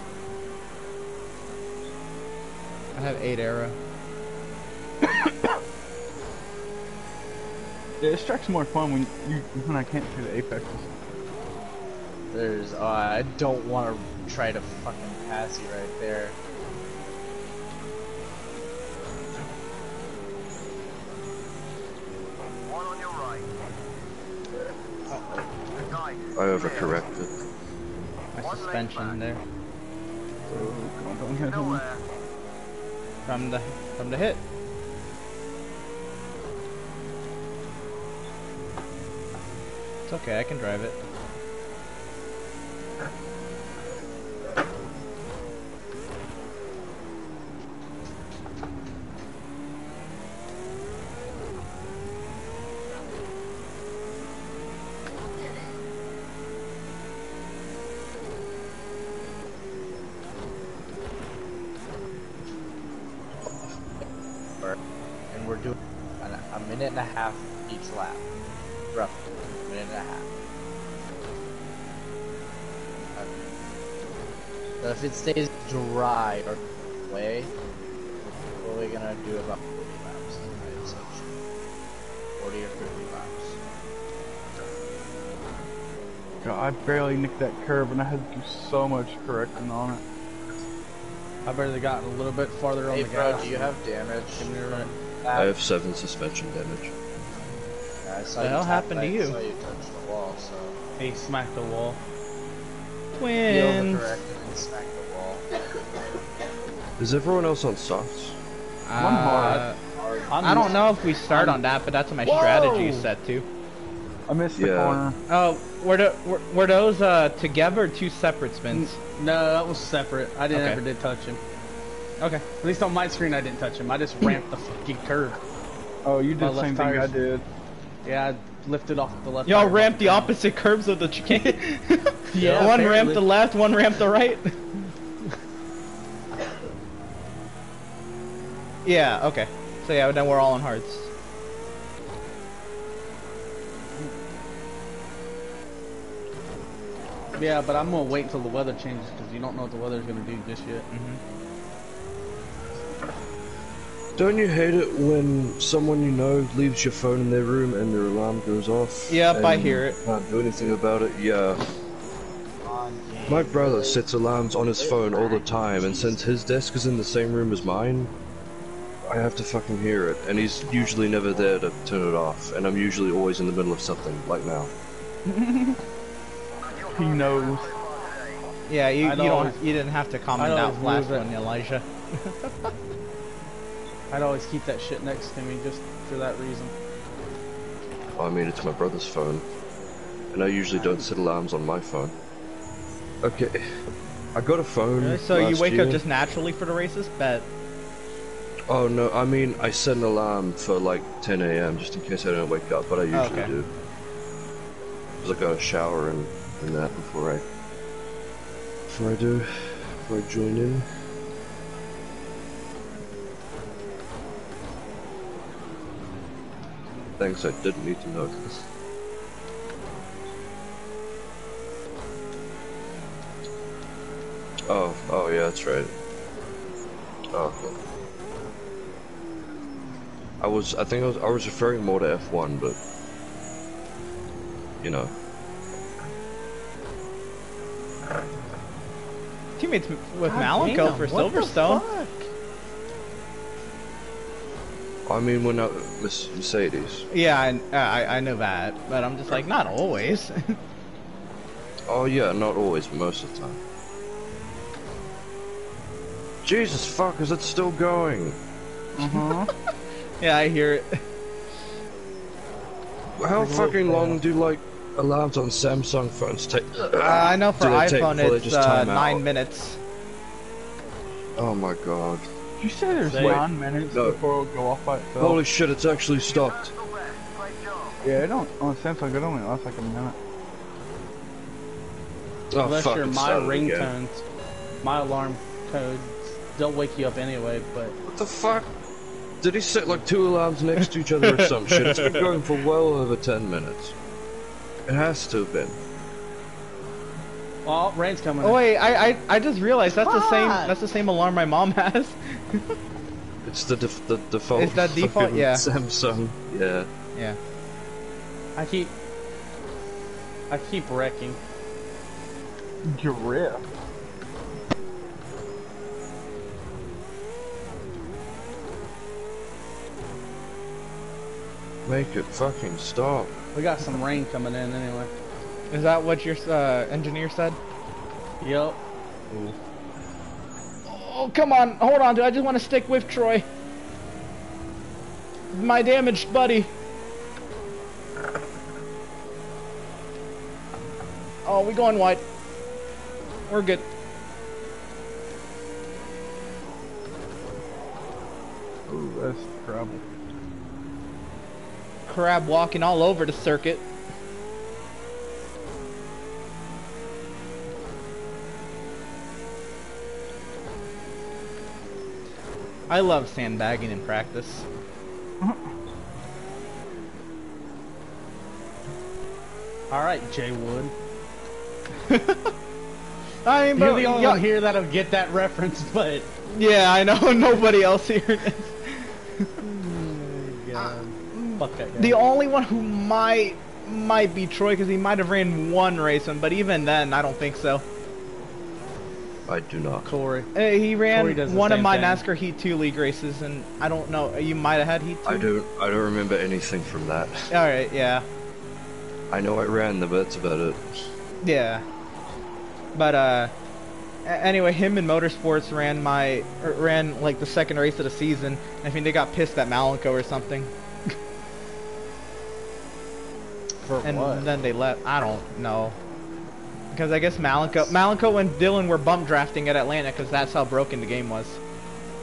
Speaker 2: I have 8 arrow.
Speaker 3: Yeah, this track's more fun when I can't see the apexes.
Speaker 1: There's, I don't want to try to fucking pass you right there.
Speaker 5: I overcorrected.
Speaker 2: My suspension there.
Speaker 3: So, don't hit him.
Speaker 2: From the hit. It's okay, I can drive it.
Speaker 1: And we're doing a minute and a half each lap. Roughly. A minute and a half. So if it stays dry or way, we're only gonna do about 40 laps. Right? So 40 or 50 laps.
Speaker 3: God, I barely nicked that curve and I had to do so much correcting on it.
Speaker 4: I barely got a little bit farther on
Speaker 1: Hey
Speaker 4: the
Speaker 1: bro,
Speaker 4: gas.
Speaker 1: do you have damage?
Speaker 5: I have 7 suspension damage.
Speaker 1: Yeah, I saw
Speaker 2: The
Speaker 1: you
Speaker 2: hell
Speaker 1: tap
Speaker 2: happened to
Speaker 1: that,
Speaker 2: you?
Speaker 1: I saw you touch the wall, so
Speaker 4: He smacked the wall.
Speaker 1: you
Speaker 2: Twins.
Speaker 1: overcorrected and smacked the wall.
Speaker 5: Is everyone else on softs?
Speaker 3: hard.
Speaker 2: I don't know if we start on that, but that's what my strategy is set to.
Speaker 3: I missed the
Speaker 5: Yeah.
Speaker 3: corner.
Speaker 2: Oh, were those together or 2 separate spins?
Speaker 4: No, that was separate. I didn't
Speaker 2: Okay.
Speaker 4: ever did touch him.
Speaker 2: Okay.
Speaker 4: At least on my screen, I didn't touch him. I just ramped the fucking curve.
Speaker 3: Oh, you did
Speaker 4: My
Speaker 3: the
Speaker 4: left
Speaker 3: same thing I
Speaker 4: tires.
Speaker 3: did.
Speaker 4: Yeah, I lifted off the left.
Speaker 2: Y'all
Speaker 4: tire
Speaker 2: ramped
Speaker 4: off
Speaker 2: the
Speaker 4: ground.
Speaker 2: opposite curbs of the chicane.
Speaker 4: Yeah,
Speaker 2: one
Speaker 4: apparently.
Speaker 2: ramped the left, one ramped the right. Yeah, okay. So yeah, then we're all on hards.
Speaker 4: Yeah, but I'm gonna wait until the weather changes because you don't know what the weather's gonna do just yet.
Speaker 5: Don't you hate it when someone you know leaves your phone in their room and their alarm goes off?
Speaker 2: Yep, I
Speaker 5: and
Speaker 2: hear it.
Speaker 5: you can't do anything about it? Yeah. My brother sets alarms on his phone all the time, and since his desk is in the same room as mine, I have to fucking hear it, and he's usually never there to turn it off, and I'm usually always in the middle of something, like now.
Speaker 3: He knows.
Speaker 2: Yeah, you
Speaker 4: always-
Speaker 2: you didn't have to comment
Speaker 4: I'd
Speaker 2: out
Speaker 4: always
Speaker 2: last
Speaker 4: move it.
Speaker 2: one, Elijah.
Speaker 4: I'd always keep that shit next to me just for that reason.
Speaker 5: I mean, it's my brother's phone, and I usually don't set alarms on my phone. Okay, I got a phone
Speaker 2: So you
Speaker 5: last
Speaker 2: wake
Speaker 5: year.
Speaker 2: up just naturally for the races? Bet.
Speaker 5: Oh no, I mean, I set an alarm for like 10 AM just in case I don't wake up, but I usually
Speaker 2: okay.
Speaker 5: do. Because I got a shower and that before I join in. Thanks, I didn't need to know this. Oh yeah, that's right. Oh, okay. I was referring more to F1, but you know.
Speaker 2: Teammates with
Speaker 4: God
Speaker 2: Malenko
Speaker 4: damn,
Speaker 2: for
Speaker 4: what the
Speaker 2: Silverstone.
Speaker 4: fuck?
Speaker 5: I mean, we're not Mercedes.
Speaker 2: Yeah, I know that, but I'm just like, not always.
Speaker 5: Oh yeah, not always, but most of the time. Jesus fuck, is it still going?
Speaker 2: Yeah, I hear it.
Speaker 5: How fucking long do like alarms on Samsung phones take?
Speaker 2: I know for
Speaker 5: do they take
Speaker 2: iPhone
Speaker 5: before they
Speaker 2: it's
Speaker 5: just time
Speaker 2: 9
Speaker 5: out?
Speaker 2: minutes.
Speaker 5: Oh my god.
Speaker 3: Did you say there's
Speaker 5: Wait,
Speaker 3: 9 minutes
Speaker 5: no.
Speaker 3: before it'll go off by itself?
Speaker 5: Holy shit, it's actually stopped.
Speaker 3: Yeah, it don't, on Samsung it only lasts like a minute.
Speaker 5: Oh
Speaker 4: Unless
Speaker 5: fuck,
Speaker 4: you're
Speaker 5: it
Speaker 4: my
Speaker 5: started again.
Speaker 4: ringtones, my alarm codes, they'll wake you up anyway, but
Speaker 5: What the fuck? Did he set like 2 alarms next to each other or some shit? It's been going for well over 10 minutes. It has to have been.
Speaker 4: well, rain's coming.
Speaker 2: Oh wait, I just realized that's
Speaker 4: Fuck.
Speaker 2: the same alarm my mom has.
Speaker 5: It's the default.
Speaker 2: Is that default?
Speaker 5: fucking
Speaker 2: Yeah.
Speaker 5: Samsung. Yeah.
Speaker 2: Yeah.
Speaker 4: I keep wrecking.
Speaker 3: Drift.
Speaker 5: Make it fucking stop.
Speaker 4: We got some rain coming in anyway.
Speaker 2: Is that what your engineer said?
Speaker 4: Yup.
Speaker 2: Oh, come on. Hold on, dude. I just want to stick with Troy. My damaged buddy. Oh, we going wide. We're good.
Speaker 3: Ooh, that's trouble.
Speaker 2: Crab walking all over the circuit. I love sandbagging in practice.
Speaker 4: All right, Jay Wood.
Speaker 2: I mean,
Speaker 4: You're
Speaker 2: but,
Speaker 4: the only
Speaker 2: yeah,
Speaker 4: one here that'll get that reference, but
Speaker 2: yeah, I know. Nobody else here.
Speaker 4: fuck that guy.
Speaker 2: The only one who might be Troy because he might have ran one race, but even then, I don't think so.
Speaker 5: I do not.
Speaker 4: Corey.
Speaker 2: He
Speaker 4: Corey
Speaker 2: ran
Speaker 4: does the
Speaker 2: one of
Speaker 4: same
Speaker 2: my
Speaker 4: thing.
Speaker 2: NASCAR Heat 2 league races, and I don't know. You might have had Heat 2.
Speaker 5: I don't remember anything from that.
Speaker 2: All right, yeah,
Speaker 5: I know I ran them, but that's about it.
Speaker 2: yeah. But anyway, him in motorsports ran like the second race of the season. I think they got pissed at Malenko or something,
Speaker 4: For
Speaker 2: and
Speaker 4: what?
Speaker 2: then they left. I don't know. Because I guess Malenko and Dylan were bump drafting at Atlanta because that's how broken the game was.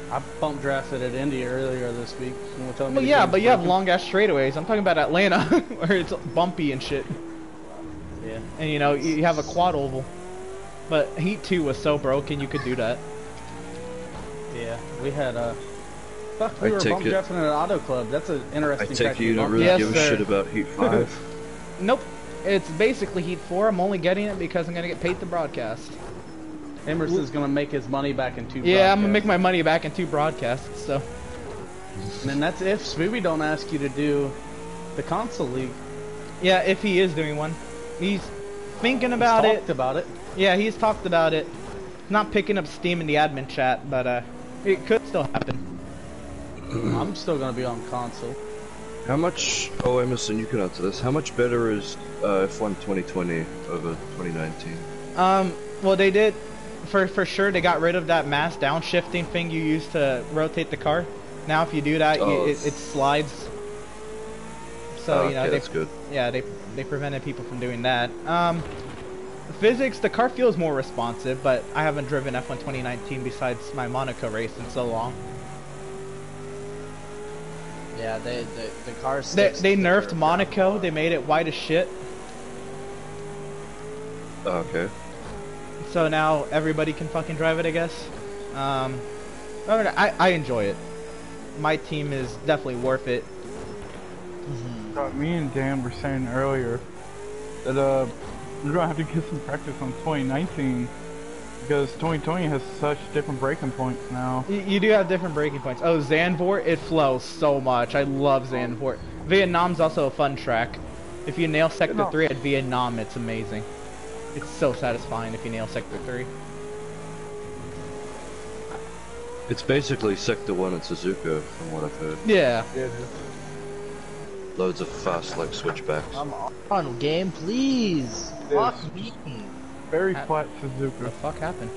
Speaker 4: I bump drafted at Indy earlier this week. Someone told me
Speaker 2: Well,
Speaker 4: the
Speaker 2: yeah,
Speaker 4: game's
Speaker 2: but you have
Speaker 4: broken.
Speaker 2: long ass straightaways. I'm talking about Atlanta, where it's bumpy and shit.
Speaker 4: Yeah.
Speaker 2: And you know, you have a quad oval. But Heat 2 was so broken, you could do that.
Speaker 4: Yeah. We had fuck, we
Speaker 5: I
Speaker 4: were
Speaker 5: take
Speaker 4: bump
Speaker 5: it-
Speaker 4: drafting at an auto club. That's an
Speaker 5: I
Speaker 4: interesting
Speaker 5: take
Speaker 4: fact
Speaker 5: it you
Speaker 4: to
Speaker 5: don't
Speaker 4: bump.
Speaker 5: really
Speaker 2: Yes,
Speaker 5: give a
Speaker 2: sir.
Speaker 5: shit about Heat 5.
Speaker 2: Nope. It's basically Heat 4. I'm only getting it because I'm gonna get paid to broadcast.
Speaker 4: Emerson's gonna make his money back in 2
Speaker 2: Yeah, I'm gonna make
Speaker 4: broadcasts.
Speaker 2: my money back in 2 broadcasts, so.
Speaker 4: And that's if Spoobie don't ask you to do the console league.
Speaker 2: Yeah, if he is doing one. He's thinking
Speaker 4: He's
Speaker 2: about it.
Speaker 4: talked about it.
Speaker 2: Yeah, he's talked about it. Not picking up Steam in the admin chat, but it could still happen.
Speaker 4: I'm still gonna be on console.
Speaker 5: How much... Oh, Emerson, you can answer this. How much better is F1 2020 over 2019?
Speaker 2: Well, they did, for sure, they got rid of that mass downshifting thing you used to rotate the car. Now, if you do that,
Speaker 5: Oh.
Speaker 2: it slides. So, you know,
Speaker 5: okay,
Speaker 2: they,
Speaker 5: that's good.
Speaker 2: yeah, they prevented people from doing that. Physics, the car feels more responsive, but I haven't driven F1 2019 besides my Monaco race in so long.
Speaker 1: Yeah, the car.
Speaker 2: They nerfed Monaco. They made it white as shit.
Speaker 5: Oh, okay.
Speaker 2: So now everybody can fucking drive it, I guess. I enjoy it. My team is definitely worth it.
Speaker 3: Me and Dan were saying earlier that we're gonna have to get some practice on 2019 because 2020 has such different braking points now.
Speaker 2: You do have different braking points. Oh, Zandvoort, it flows so much. I love Zandvoort. Vietnam's also a fun track. If you nail Sector 3 at Vietnam, it's amazing. It's so satisfying if you nail Sector 3.
Speaker 5: It's basically Sector 1 and Suzuka, from what I've heard.
Speaker 2: Yeah.
Speaker 5: Loads of fast, like, switchbacks.
Speaker 1: I'm on game, please.
Speaker 3: Yes.
Speaker 1: Fuck me.
Speaker 3: Very flat
Speaker 2: What
Speaker 3: Suzuka.
Speaker 2: the fuck happened?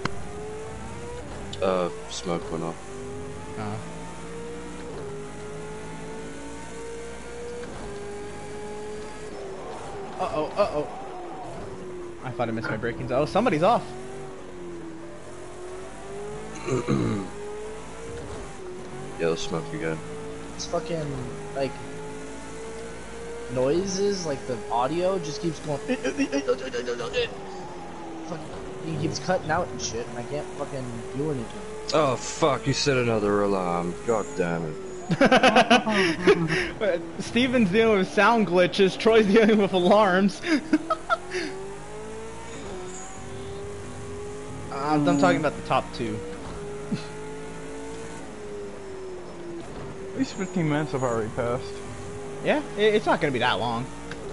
Speaker 5: Smoke went off.
Speaker 2: Uh-oh, uh-oh. I thought I missed my braking zone. Oh, somebody's off.
Speaker 5: Yeah, let's smoke again.
Speaker 1: It's fucking like noises, like the audio just keeps going. Fucking, he keeps cutting out and shit, and I can't fucking do anything.
Speaker 5: Oh, fuck, you set another alarm. God damn it.
Speaker 2: Steven's dealing with sound glitches. Troy's dealing with alarms. I'm talking about the top 2.
Speaker 3: At least 15 minutes have already passed.
Speaker 2: Yeah, it's not gonna be that long.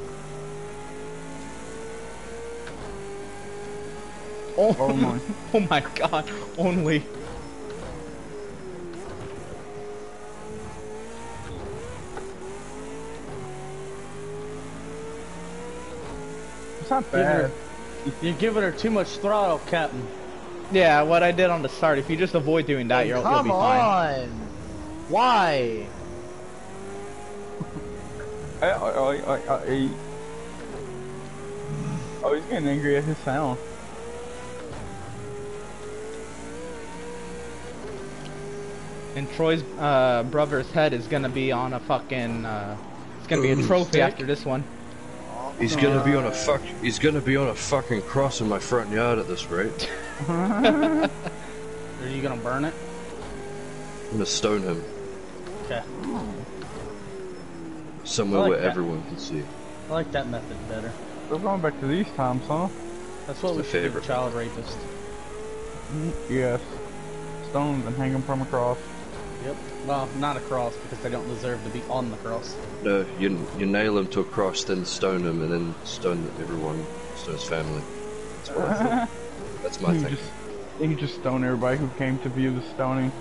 Speaker 3: Oh my.
Speaker 2: Oh my god, only.
Speaker 3: It's not bad.
Speaker 4: You're giving her too much throttle, Captain.
Speaker 2: Yeah, what I did on the start, if you just avoid doing that, you'll be
Speaker 1: Come
Speaker 2: fine.
Speaker 1: on. Why?
Speaker 3: Oh, he's getting angry at his sound.
Speaker 2: And Troy's brother's head is gonna be on a fucking, it's gonna be a trophy after this one.
Speaker 5: He's gonna be on a he's gonna be on a fucking cross in my front yard at this rate.
Speaker 4: Are you gonna burn it?
Speaker 5: I'm gonna stone him.
Speaker 4: Okay.
Speaker 5: Somewhere
Speaker 4: I like
Speaker 5: where
Speaker 4: that.
Speaker 5: everyone can see.
Speaker 4: I like that method better.
Speaker 3: We're going back to these times, huh?
Speaker 4: That's what
Speaker 5: It's
Speaker 4: we
Speaker 5: my
Speaker 4: should do
Speaker 5: favorite
Speaker 4: with child rapist.
Speaker 3: Yes. Stone and hang them from across.
Speaker 4: Yep. Well, not a cross because they don't deserve to be on the cross.
Speaker 5: No, you nail him to a cross, then stone him, and then stone everyone, stone his family. That's what I thought. That's my thing.
Speaker 3: You just stone everybody who came to view the stoning.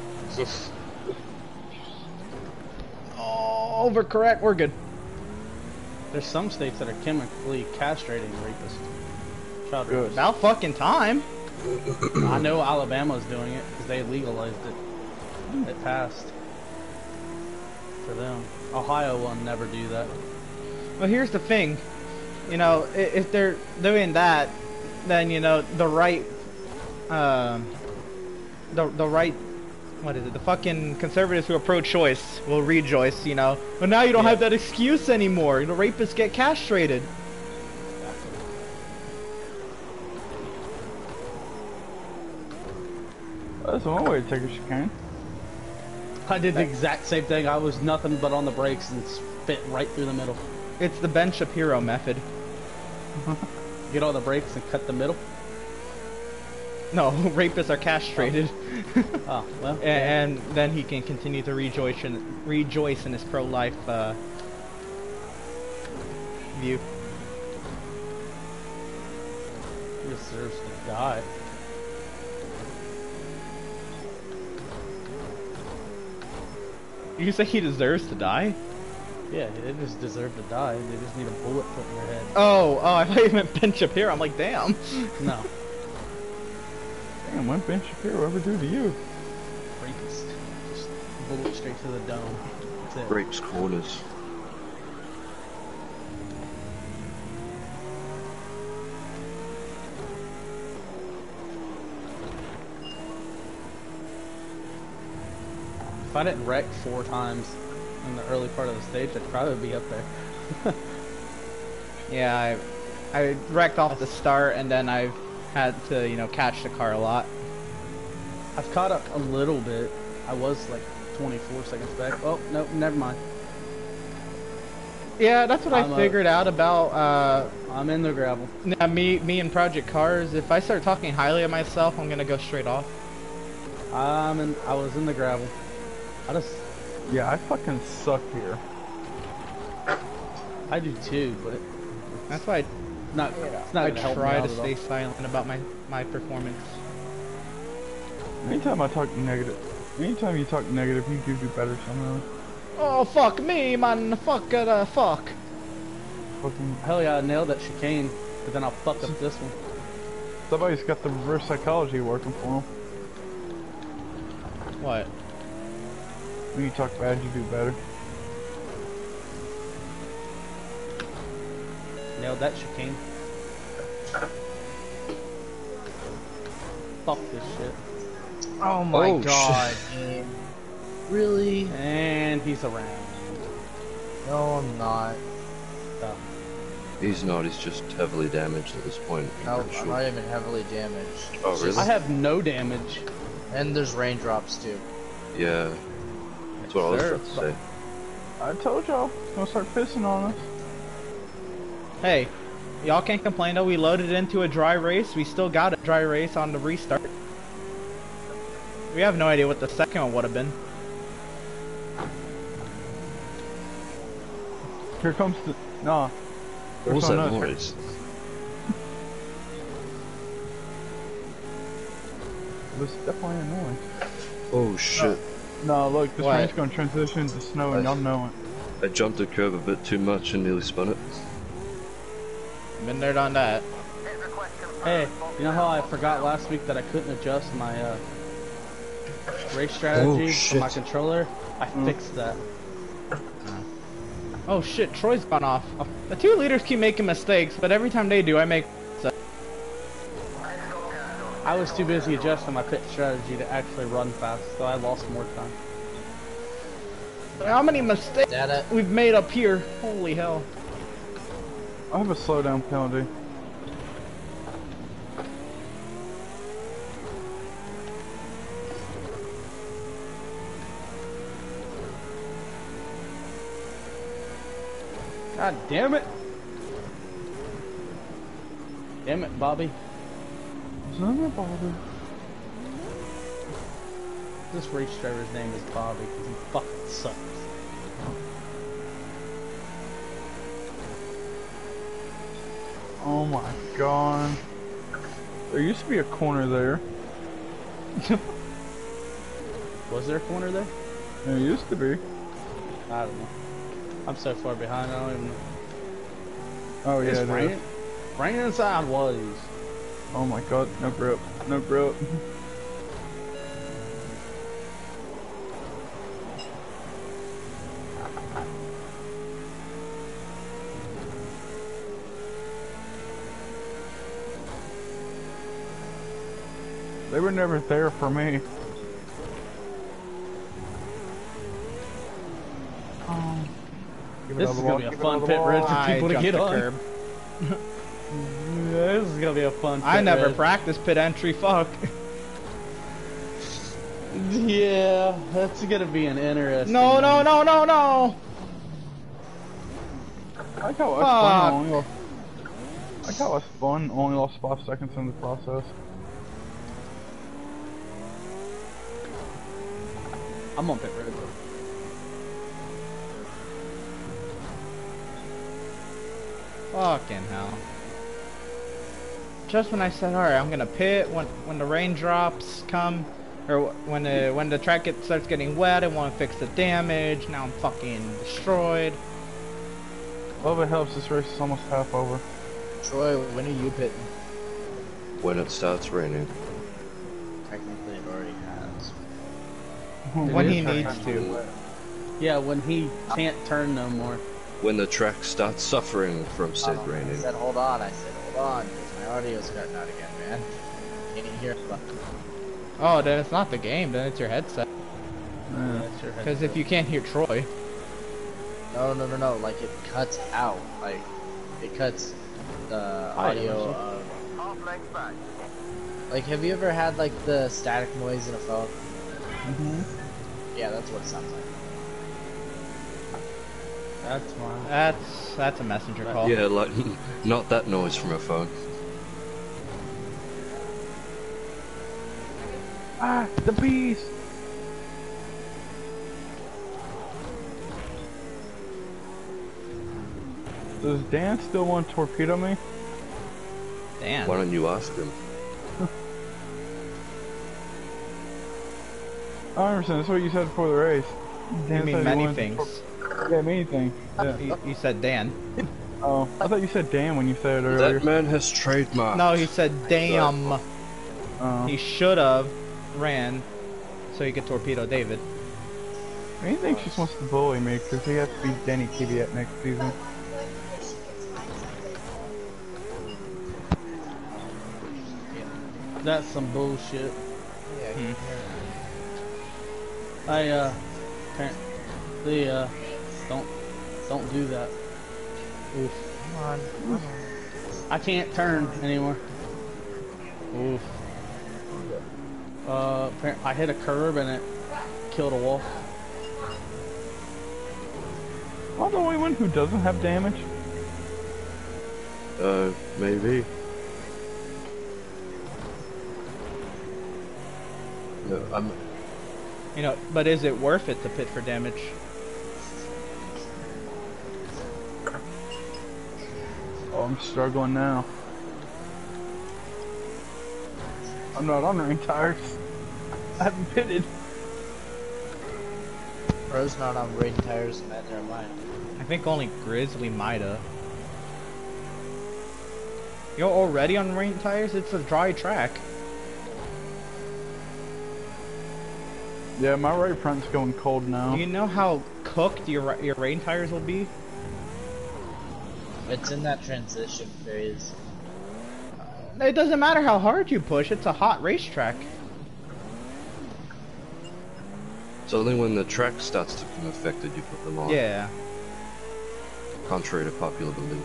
Speaker 2: Oh, overcorrect, we're good.
Speaker 4: There's some states that are chemically castrating rapists. Child
Speaker 3: Good.
Speaker 4: rapists.
Speaker 2: About fucking time.
Speaker 4: I know Alabama's doing it because they legalized it. It passed for them. Ohio will never do that.
Speaker 2: Well, here's the thing. You know, if they're doing that, then, you know, the right what is it? The fucking conservatives who are pro-choice will rejoice, you know. But now you don't have that excuse anymore. The rapists get castrated.
Speaker 3: That's one way to take a chicane.
Speaker 4: I did the exact same thing. I was nothing but on the brakes and spit right through the middle.
Speaker 2: It's the Ben Shapiro method.
Speaker 4: Get on the brakes and cut the middle.
Speaker 2: No, rapists are castrated.
Speaker 4: Oh, well.
Speaker 2: And then he can continue to rejoice in his pro-life view.
Speaker 4: He deserves to die.
Speaker 2: You say he deserves to die?
Speaker 4: Yeah, they just deserve to die. They just need a bullet put in their head.
Speaker 2: Oh, I thought you meant Ben Shapiro. I'm like, damn.
Speaker 4: No.
Speaker 3: Damn, what Ben Shapiro ever do to you?
Speaker 4: Rapist. Just bullet straight to the dome. That's it.
Speaker 5: Rapes corners.
Speaker 4: If I didn't wreck 4 times in the early part of the stage, I'd probably be up there.
Speaker 2: Yeah, I wrecked off the start, and then I've had to, you know, catch the car a lot.
Speaker 4: I've caught up a little bit. I was like 24 seconds back. Oh, no, never mind.
Speaker 2: Yeah, that's what I figured out about,
Speaker 4: I'm in the gravel.
Speaker 2: me and Project Cars. If I start talking highly of myself, I'm gonna go straight off.
Speaker 4: I was in the gravel.
Speaker 3: Yeah, I fucking suck here.
Speaker 4: I do too, but
Speaker 2: That's why
Speaker 4: it's not
Speaker 2: I
Speaker 4: gonna help me
Speaker 2: try
Speaker 4: out
Speaker 2: to
Speaker 4: at all.
Speaker 2: stay silent about my performance.
Speaker 3: Anytime I talk negative, anytime you talk negative, you do better somehow.
Speaker 2: Oh, fuck me, man. Fuck.
Speaker 3: Fucking,
Speaker 4: Hell yeah, I nailed that chicane, but then I'll fuck up this one.
Speaker 3: somebody's got the reverse psychology working for them.
Speaker 2: What?
Speaker 3: When you talk bad, you do better.
Speaker 4: Nailed that chicane. Fuck this shit.
Speaker 1: Oh my
Speaker 5: Oh,
Speaker 1: god, dude. Really?
Speaker 4: And he's around.
Speaker 1: No, I'm not.
Speaker 5: He's not, he's just heavily damaged at this point.
Speaker 1: No,
Speaker 5: pretty
Speaker 1: I'm
Speaker 5: sure.
Speaker 1: not even heavily damaged.
Speaker 5: Oh,
Speaker 1: It's
Speaker 5: really?
Speaker 1: just-
Speaker 4: I have no damage.
Speaker 1: And there's raindrops too.
Speaker 5: Yeah. That's what I was about to say.
Speaker 3: I told y'all, it's gonna start pissing on us.
Speaker 2: Hey, y'all can't complain though. We loaded into a dry race. We still got a dry race on the restart. We have no idea what the second one would have been.
Speaker 3: Here comes the, nah.
Speaker 5: What was
Speaker 3: There's
Speaker 5: that
Speaker 3: no-
Speaker 5: noise?
Speaker 3: It was definitely annoying.
Speaker 5: Oh shit.
Speaker 3: No, look, this
Speaker 2: What?
Speaker 3: rain's gonna transition to snow and y'all know it.
Speaker 5: I jumped the curve a bit too much and nearly spun it.
Speaker 2: Been there, done that.
Speaker 4: Hey, you know how I forgot last week that I couldn't adjust my race strategy for my
Speaker 5: shit.
Speaker 4: controller? I fixed that.
Speaker 2: Oh shit, Troy's gone off. The 2 leaders keep making mistakes, but every time they do, I make.
Speaker 4: I was too busy adjusting my pit strategy to actually run fast, so I lost more time.
Speaker 2: How many mistakes
Speaker 1: Data.
Speaker 2: we've made up here? Holy hell.
Speaker 3: I have a slowdown penalty.
Speaker 4: God damn it! Damn it, Bobby.
Speaker 3: It's not my bother.
Speaker 4: This race driver's name is Bobby because he fucking sucks.
Speaker 3: Oh my god. There used to be a corner there.
Speaker 4: Was there a corner there?
Speaker 3: There used to be.
Speaker 4: I don't know. I'm so far behind, I don't even know.
Speaker 3: Oh yeah,
Speaker 4: It's
Speaker 3: there
Speaker 4: raining.
Speaker 3: is.
Speaker 4: Raining sideways.
Speaker 3: Oh my god, no grip. No grip. They were never there for me.
Speaker 4: This is gonna be a fun pit road for
Speaker 2: I
Speaker 4: people to
Speaker 2: jumped
Speaker 4: get
Speaker 2: the
Speaker 4: on.
Speaker 2: curb.
Speaker 4: Yeah, this is gonna be a fun.
Speaker 2: I
Speaker 4: pit
Speaker 2: never
Speaker 4: road.
Speaker 2: practiced pit entry. Fuck.
Speaker 4: Yeah, that's gonna be an interesting.
Speaker 2: No, no,
Speaker 4: one.
Speaker 2: no, no, no.
Speaker 3: I like how us fun only lost 5 seconds in the process.
Speaker 4: I'm on pit road.
Speaker 2: Fucking hell. Just when I said, alright, I'm gonna pit when the raindrops come, or when the track starts getting wet, I want to fix the damage. Now I'm fucking destroyed.
Speaker 3: Well, if it helps, this race is almost half over.
Speaker 1: Troy, when are you pitting?
Speaker 5: When it starts raining.
Speaker 1: Technically, it already has.
Speaker 2: When he needs to.
Speaker 4: Yeah, when he can't turn no more.
Speaker 5: When the track starts suffering from said
Speaker 1: I
Speaker 5: raining.
Speaker 1: said, hold on. I said, hold on, because my audio's cutting out again, man. Can't hear it.
Speaker 2: Oh, then it's not the game, then it's your headset.
Speaker 4: That's your
Speaker 2: Because if you can't hear Troy.
Speaker 1: No, no, no, no. Like, it cuts out. Like, it cuts the audio of... Like, have you ever had, like, the static noise in a phone?
Speaker 3: Mm-hmm.
Speaker 1: Yeah, that's what it sounds like.
Speaker 4: That's why.
Speaker 2: That's a messenger call.
Speaker 5: Yeah, like, not that noise from a phone.
Speaker 3: Ah, the beast! Does Dan still want to torpedo me?
Speaker 2: Damn.
Speaker 5: Why don't you ask him?
Speaker 3: I understand, that's what you said before the race.
Speaker 2: You
Speaker 3: Dan
Speaker 2: mean
Speaker 3: said he
Speaker 2: many
Speaker 3: wanted to
Speaker 2: things.
Speaker 3: Yeah, many things. Yeah.
Speaker 2: You said Dan.
Speaker 3: Oh, I thought you said Dan when you said it earlier.
Speaker 5: That man has trademarked.
Speaker 2: No, he said damn.
Speaker 3: Oh.
Speaker 2: He should have ran so he could torpedo David.
Speaker 3: He thinks he just wants to bully me because he has to beat Denny Kvyat next season.
Speaker 4: That's some bullshit.
Speaker 1: Yeah,
Speaker 4: Don't do that. Oof.
Speaker 1: come on, come on.
Speaker 4: I can't turn anymore.
Speaker 2: Oof.
Speaker 4: I hit a curb and it killed a wall.
Speaker 3: Am I the only one who doesn't have damage?
Speaker 5: Maybe. No, I'm...
Speaker 2: You know, but is it worth it to pit for damage?
Speaker 3: Oh, I'm struggling now. I'm not on rain tires. I haven't pitted.
Speaker 1: Bro's not on rain tires, and neither am I.
Speaker 2: I think only Grizzly might have. You're already on rain tires? It's a dry track.
Speaker 3: Yeah, my right front's going cold now.
Speaker 2: Do you know how cooked your rain tires will be?
Speaker 1: It's in that transition phase.
Speaker 2: It doesn't matter how hard you push, it's a hot racetrack.
Speaker 5: It's only when the track starts to become affected you put them on.
Speaker 2: Yeah.
Speaker 5: Contrary to popular belief.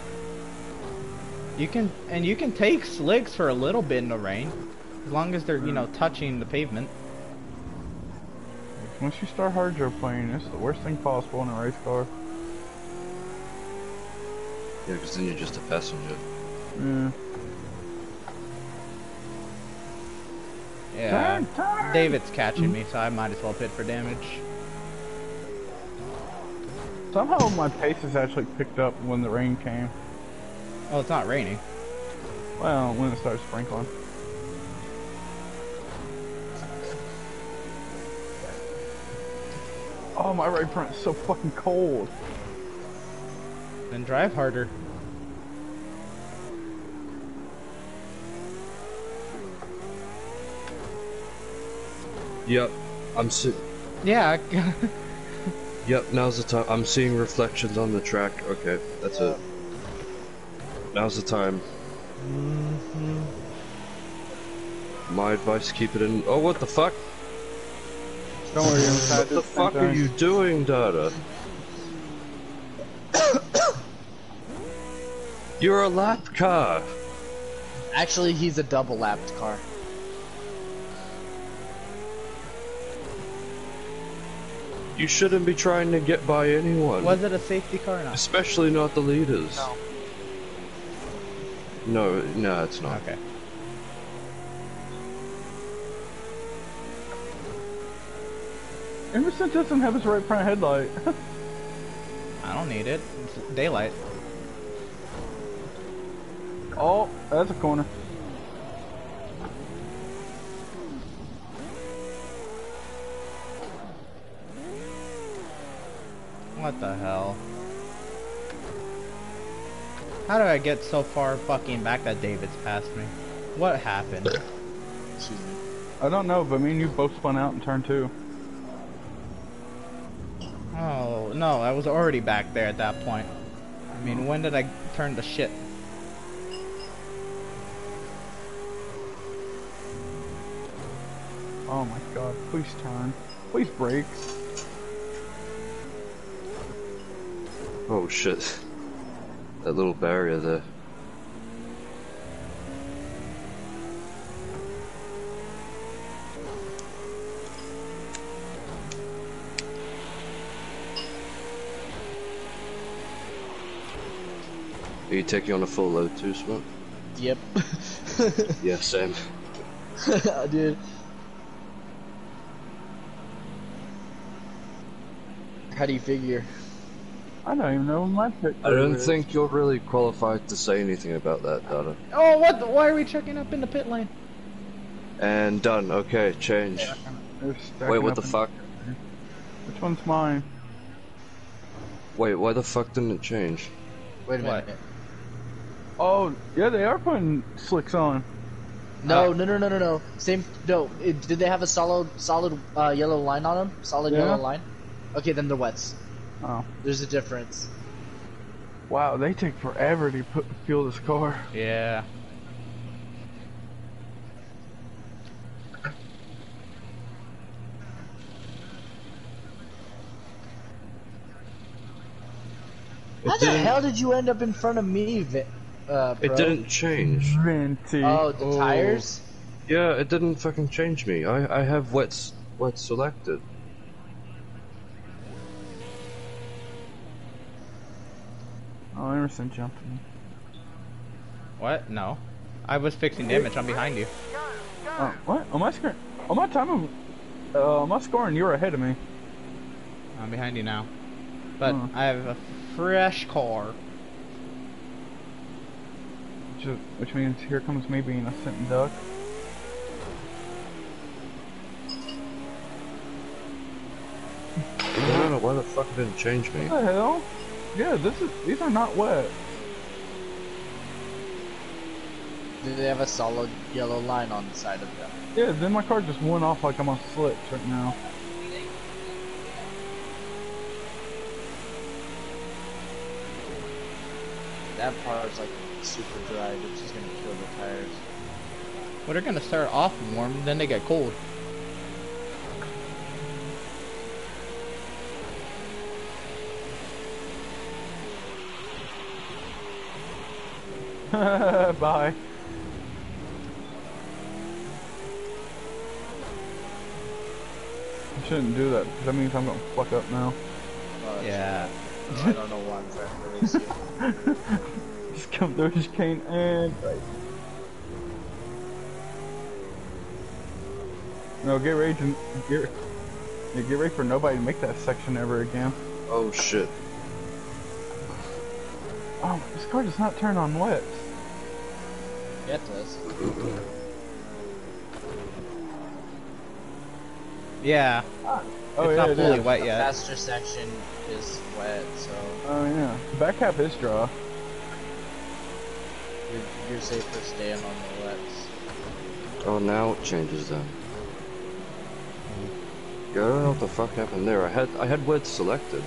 Speaker 2: You can take slicks for a little bit in the rain. As long as they're, you know, touching the pavement.
Speaker 3: Once you start hydroplaning, it's the worst thing possible in a race car.
Speaker 5: Yeah, because then you're just a passenger.
Speaker 3: Yeah.
Speaker 2: Yeah.
Speaker 3: Turn!
Speaker 2: David's catching me, so I might as well pit for damage.
Speaker 3: Somehow my pace has actually picked up when the rain came.
Speaker 2: Oh, it's not raining.
Speaker 3: Well, when it started sprinkling. Oh, my right front is so fucking cold.
Speaker 2: Then drive harder.
Speaker 5: Yep,
Speaker 2: Yeah.
Speaker 5: Yep, now's the time. I'm seeing reflections on the track. Okay, that's it. Now's the time. My advice, keep it in. Oh, what the fuck?
Speaker 3: Don't worry,
Speaker 5: What the fuck are you doing, Dada? You're a lap car.
Speaker 1: Actually, he's a double lapped car.
Speaker 5: You shouldn't be trying to get by anyone.
Speaker 2: Was it a safety car or not?
Speaker 5: Especially not the leaders.
Speaker 1: No.
Speaker 5: No, it's not.
Speaker 2: Okay.
Speaker 3: Emerson doesn't have his right front headlight.
Speaker 2: I don't need it. It's daylight.
Speaker 3: Oh, that's a corner.
Speaker 2: What the hell? How do I get so far fucking back that David's passed me? What happened?
Speaker 1: Excuse me.
Speaker 3: I don't know, but me and you both spun out in turn 2.
Speaker 2: Oh, no, I was already back there at that point. I mean, when did I turn to shit?
Speaker 3: Oh my god, please turn. Please brake.
Speaker 5: Oh shit. That little barrier there. Are you taking on a full load too, Smoke?
Speaker 1: Yep.
Speaker 5: Yeah, same.
Speaker 1: I did. How do you figure?
Speaker 3: I don't even know my pick.
Speaker 5: I don't think you're really qualified to say anything about that, Dada.
Speaker 2: Oh, what? Why are we checking up in the pit lane?
Speaker 5: And done. Okay, change.
Speaker 3: They're stacking
Speaker 5: Wait, what
Speaker 3: up
Speaker 5: the
Speaker 3: in-
Speaker 5: fuck?
Speaker 3: Which one's mine?
Speaker 5: Wait, why the fuck didn't it change?
Speaker 1: Wait a
Speaker 2: What?
Speaker 1: minute.
Speaker 3: Oh, yeah, they are putting slicks on.
Speaker 1: No. Same. No. Did they have a solid yellow line on them? Solid
Speaker 3: Yeah.
Speaker 1: yellow line. Okay, then they're wets.
Speaker 3: Oh.
Speaker 1: There's a difference.
Speaker 3: Wow, they take forever to fuel this car.
Speaker 2: Yeah.
Speaker 1: How the hell did you end up in front of me, bro?
Speaker 5: It didn't change.
Speaker 3: Venti.
Speaker 1: Oh, the tires?
Speaker 5: Yeah, it didn't fucking change me. I have wet selected.
Speaker 3: Oh, Emerson jumped me.
Speaker 2: What? No. I was fixing damage. I'm behind you.
Speaker 3: Oh, what? On my screen? On my time of... on my scoring, you're ahead of me.
Speaker 2: I'm behind you now. But
Speaker 3: Huh.
Speaker 2: I have a fresh car.
Speaker 3: Which means here comes me being a sitting duck.
Speaker 5: I don't know why the fuck it didn't change me.
Speaker 3: What the hell? Yeah, these are not wet.
Speaker 1: Did they have a solid yellow line on the side of them?
Speaker 3: Yeah, then my car just went off like I'm on slicks right now.
Speaker 1: That part's like super dry, which is gonna kill the tires.
Speaker 2: Well, they're gonna start off warm, then they get cold.
Speaker 3: Bye. I shouldn't do that because that means I'm gonna fuck up now.
Speaker 2: Yeah.
Speaker 1: I don't know why I'm trying to race you.
Speaker 3: Just come through his cane and right. No, get ready for nobody to make that section ever again.
Speaker 5: Oh shit.
Speaker 3: Oh, this car does not turn on wet.
Speaker 1: Yeah, it does.
Speaker 2: Yeah.
Speaker 3: Oh
Speaker 2: It's
Speaker 3: yeah,
Speaker 2: not
Speaker 3: it
Speaker 2: fully
Speaker 3: is.
Speaker 2: wet
Speaker 1: The
Speaker 2: yet.
Speaker 1: faster section is wet, so
Speaker 3: Oh yeah, back half is dry.
Speaker 1: you're safer staying on the wets.
Speaker 5: Oh, now it changes then. Yeah, I don't know what the fuck happened there. I had wet selected.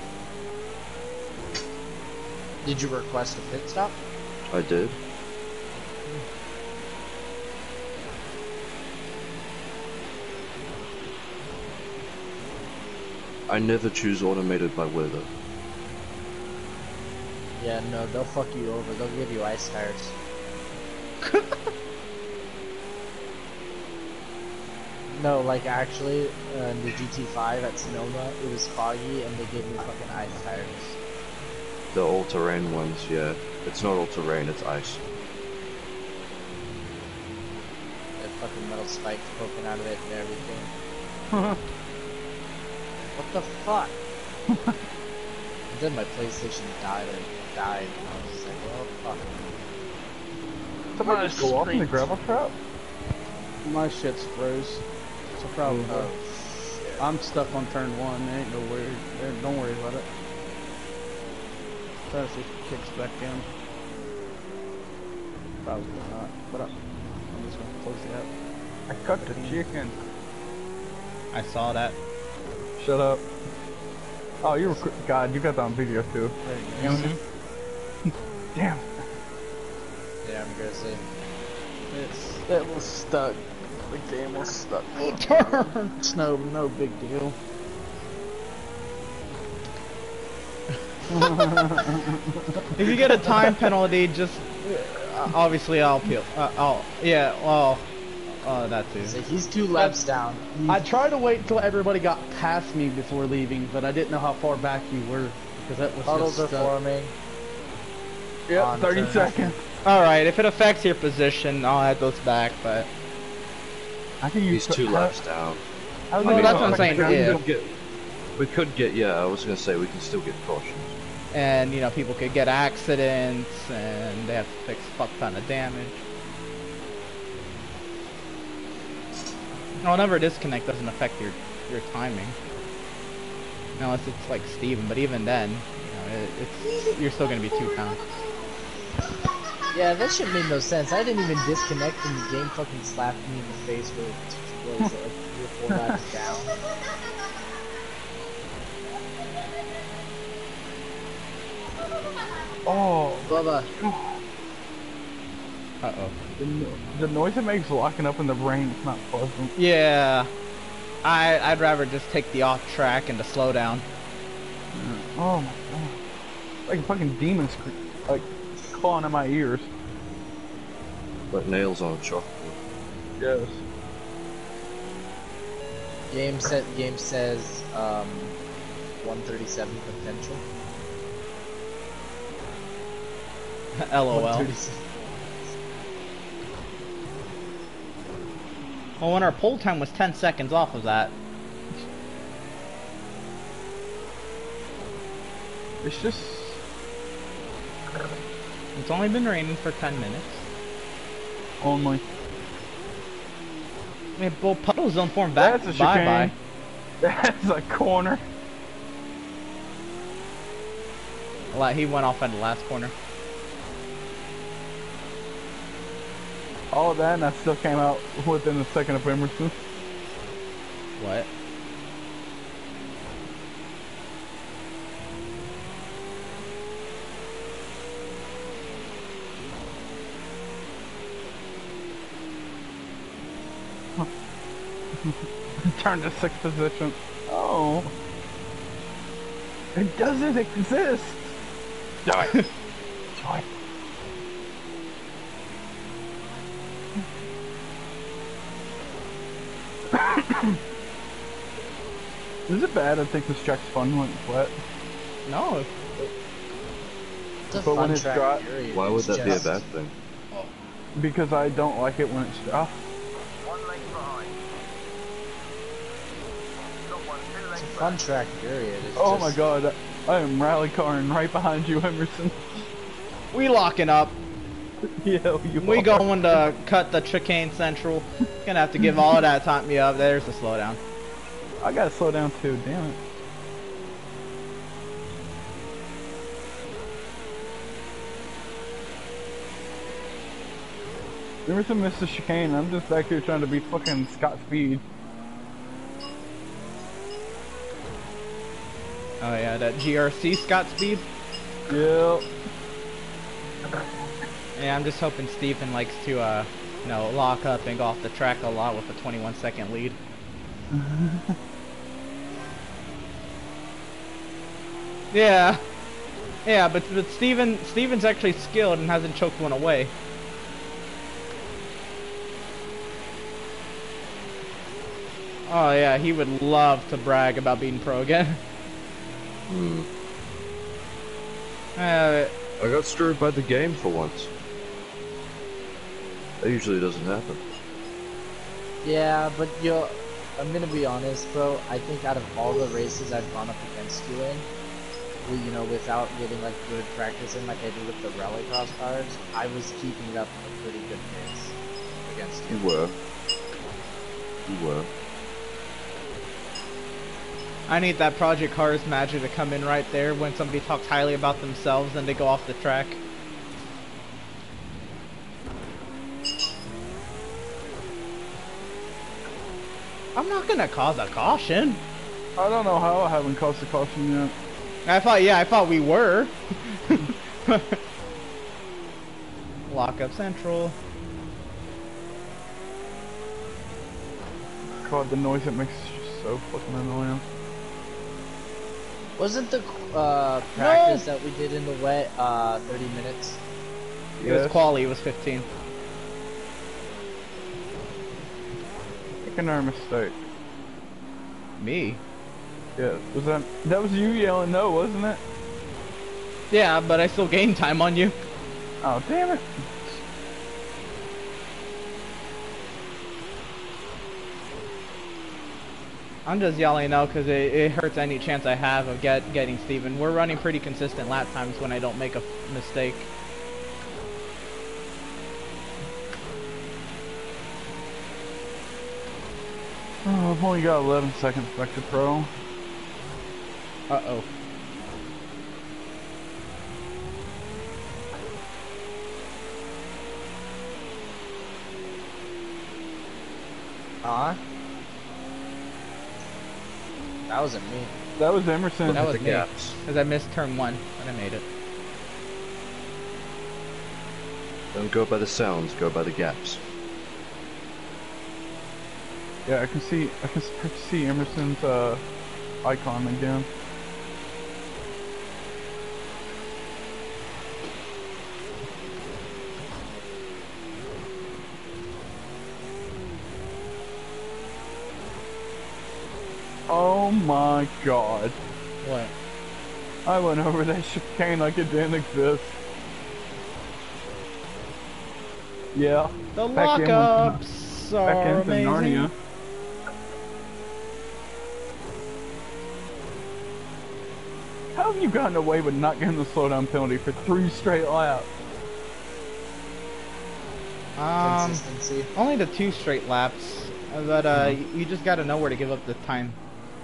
Speaker 1: Did you request a pit stop?
Speaker 5: I did. I never choose automated by weather.
Speaker 1: Yeah, no, they'll fuck you over. They'll give you ice tires. No, like actually, the GT5 at Sonoma, it was foggy and they gave me fucking ice tires.
Speaker 5: The all-terrain ones, yeah. It's not all-terrain, it's ice.
Speaker 1: That fucking metal spikes poking out of it and everything. What the fuck? And then my PlayStation died. And I was just like, well, fuck.
Speaker 3: Somebody just go off in the gravel trap?
Speaker 4: My shit's froze. So probably. I'm stuck on turn 1. There ain't no worry. Don't worry about it. Try to see if it kicks back in. Probably not. But I'm just gonna close the app.
Speaker 3: I cut the chicken.
Speaker 2: I saw that.
Speaker 3: Shut up. Oh, you were. God, you got that on video too.
Speaker 4: There you go.
Speaker 3: Damn.
Speaker 1: Yeah, I'm gonna say.
Speaker 4: It was stuck. The game was stuck. It's no big deal.
Speaker 2: If you get a time penalty, just obviously I'll appeal. Yeah, well, that too.
Speaker 1: So he's 2 laps down.
Speaker 4: I tried to wait until everybody got past me before leaving, but I didn't know how far back you were because that was
Speaker 1: Puddles are
Speaker 4: just stuck.
Speaker 1: forming.
Speaker 3: Yep, 30 seconds.
Speaker 2: All right, if it affects your position, I'll add those back. But
Speaker 3: I think you
Speaker 5: He's 2 laps down.
Speaker 3: How's
Speaker 2: No,
Speaker 3: it
Speaker 2: that's
Speaker 3: going?
Speaker 2: what I'm saying, yeah.
Speaker 5: We could get, yeah, I was gonna say, we can still get cautions.
Speaker 2: and you know people could get accidents, and they have to fix a fuck ton of damage. No, never disconnect doesn't affect your timing, unless it's like Steven. But even then, you know, it's you're still gonna be 2 pounds.
Speaker 1: Yeah, that shit made no sense. I didn't even disconnect and the game fucking slapped me in the face with what was it, like 3 or 4 laps down.
Speaker 3: Oh,
Speaker 1: Bubba.
Speaker 2: Uh-oh.
Speaker 3: the noise it makes locking up in the rain is not pleasant.
Speaker 2: Yeah. I'd rather just take the off track and the slow down.
Speaker 3: Oh my god. Like a fucking demon scream, like clawing in my ears.
Speaker 5: Like nails on a chalkboard.
Speaker 3: Yes.
Speaker 1: Game says 137 potential.
Speaker 2: LOL.
Speaker 1: 137.
Speaker 2: Well, when our pull time was 10 seconds off of that.
Speaker 3: It's just.
Speaker 2: It's only been raining for 10 minutes.
Speaker 3: Only.
Speaker 2: I mean, well, puddles don't form back.
Speaker 3: That's a
Speaker 2: Bye-bye.
Speaker 3: chicane. That's a corner.
Speaker 2: Like, he went off at the last corner.
Speaker 3: All of that, and I still came out within a second of Emerson.
Speaker 2: What?
Speaker 3: Turn to 6th position. Oh. It doesn't exist. Die. Die. Is it bad? I think this track's fun when it's wet.
Speaker 2: No.
Speaker 1: It's a
Speaker 3: But when
Speaker 1: fun
Speaker 3: it's
Speaker 1: track,
Speaker 3: dry-
Speaker 1: period.
Speaker 5: Why would
Speaker 1: It's
Speaker 5: that be a
Speaker 1: just-
Speaker 5: bad thing?
Speaker 3: Because I don't like it when it's dry.
Speaker 1: It's a fun track, period. It's
Speaker 3: Oh
Speaker 1: just,
Speaker 3: my god, I am rally carring right behind you, Emerson.
Speaker 2: We locking up.
Speaker 3: Yeah, you
Speaker 2: We
Speaker 3: are.
Speaker 2: going to cut the chicane central. Gonna have to give all of that time me up. There's the slowdown.
Speaker 3: I gotta slow down too, damn it. Emerson missed the chicane. I'm just back here trying to be fucking Scott Speed.
Speaker 2: Oh yeah, that GRC Scott speed.
Speaker 3: Yeah.
Speaker 2: Yeah, I'm just hoping Stephen likes to, you know, lock up and go off the track a lot with a 21-second lead. Yeah. Yeah, but Steven's actually skilled and hasn't choked one away. Oh yeah, he would love to brag about being pro again.
Speaker 5: Hmm.
Speaker 2: Uh,
Speaker 5: I got screwed by the game for once. That usually doesn't happen.
Speaker 1: Yeah, but I'm gonna be honest, bro. I think out of all the races I've gone up against you in, without getting like good practice in, like I did with the rallycross cars, I was keeping up a pretty good pace against you.
Speaker 5: You were. You were.
Speaker 2: I need that Project Cars magic to come in right there when somebody talks highly about themselves and they go off the track. I'm not gonna cause a caution.
Speaker 3: I don't know how I haven't caused a caution yet.
Speaker 2: I thought we were. Lock up central.
Speaker 3: God, the noise it makes is just so fucking annoying.
Speaker 1: Wasn't the practice that we did in the wet 30 minutes?
Speaker 2: It was quali, it was 15.
Speaker 3: Making our mistake.
Speaker 2: Me?
Speaker 3: Yeah, that was you yelling no, wasn't it?
Speaker 2: Yeah, but I still gained time on you.
Speaker 3: Oh, damn it.
Speaker 2: I'm just yelling no because it hurts any chance I have of getting Steven. We're running pretty consistent lap times when I don't make a mistake.
Speaker 3: Oh, I've only got 11 seconds back to pro.
Speaker 2: Uh-oh.
Speaker 1: That wasn't me.
Speaker 3: That was Emerson.
Speaker 2: That was
Speaker 5: the
Speaker 2: me.
Speaker 5: gaps.
Speaker 2: Because I missed turn 1 and I made it.
Speaker 5: Don't go by the sounds, go by the gaps.
Speaker 3: Yeah, I can start to see Emerson's icon again. Oh my god.
Speaker 2: What?
Speaker 3: I went over that chicane like it didn't exist. Yeah.
Speaker 2: The
Speaker 3: Back in
Speaker 2: lockups
Speaker 3: Back
Speaker 2: are
Speaker 3: into
Speaker 2: amazing.
Speaker 3: Narnia. How have you gotten away with not getting the slowdown penalty for 3 straight laps?
Speaker 1: Consistency.
Speaker 2: Only the 2 straight laps. But you just gotta know where to give up the time.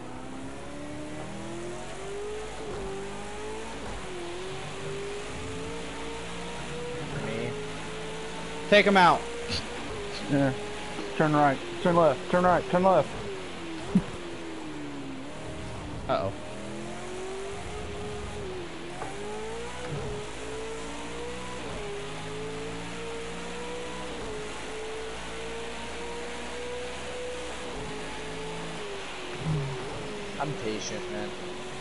Speaker 1: Me.
Speaker 2: Take him out.
Speaker 3: Yeah. Turn right, turn left, turn right, turn left.
Speaker 2: Uh-oh.
Speaker 1: I'm patient, man.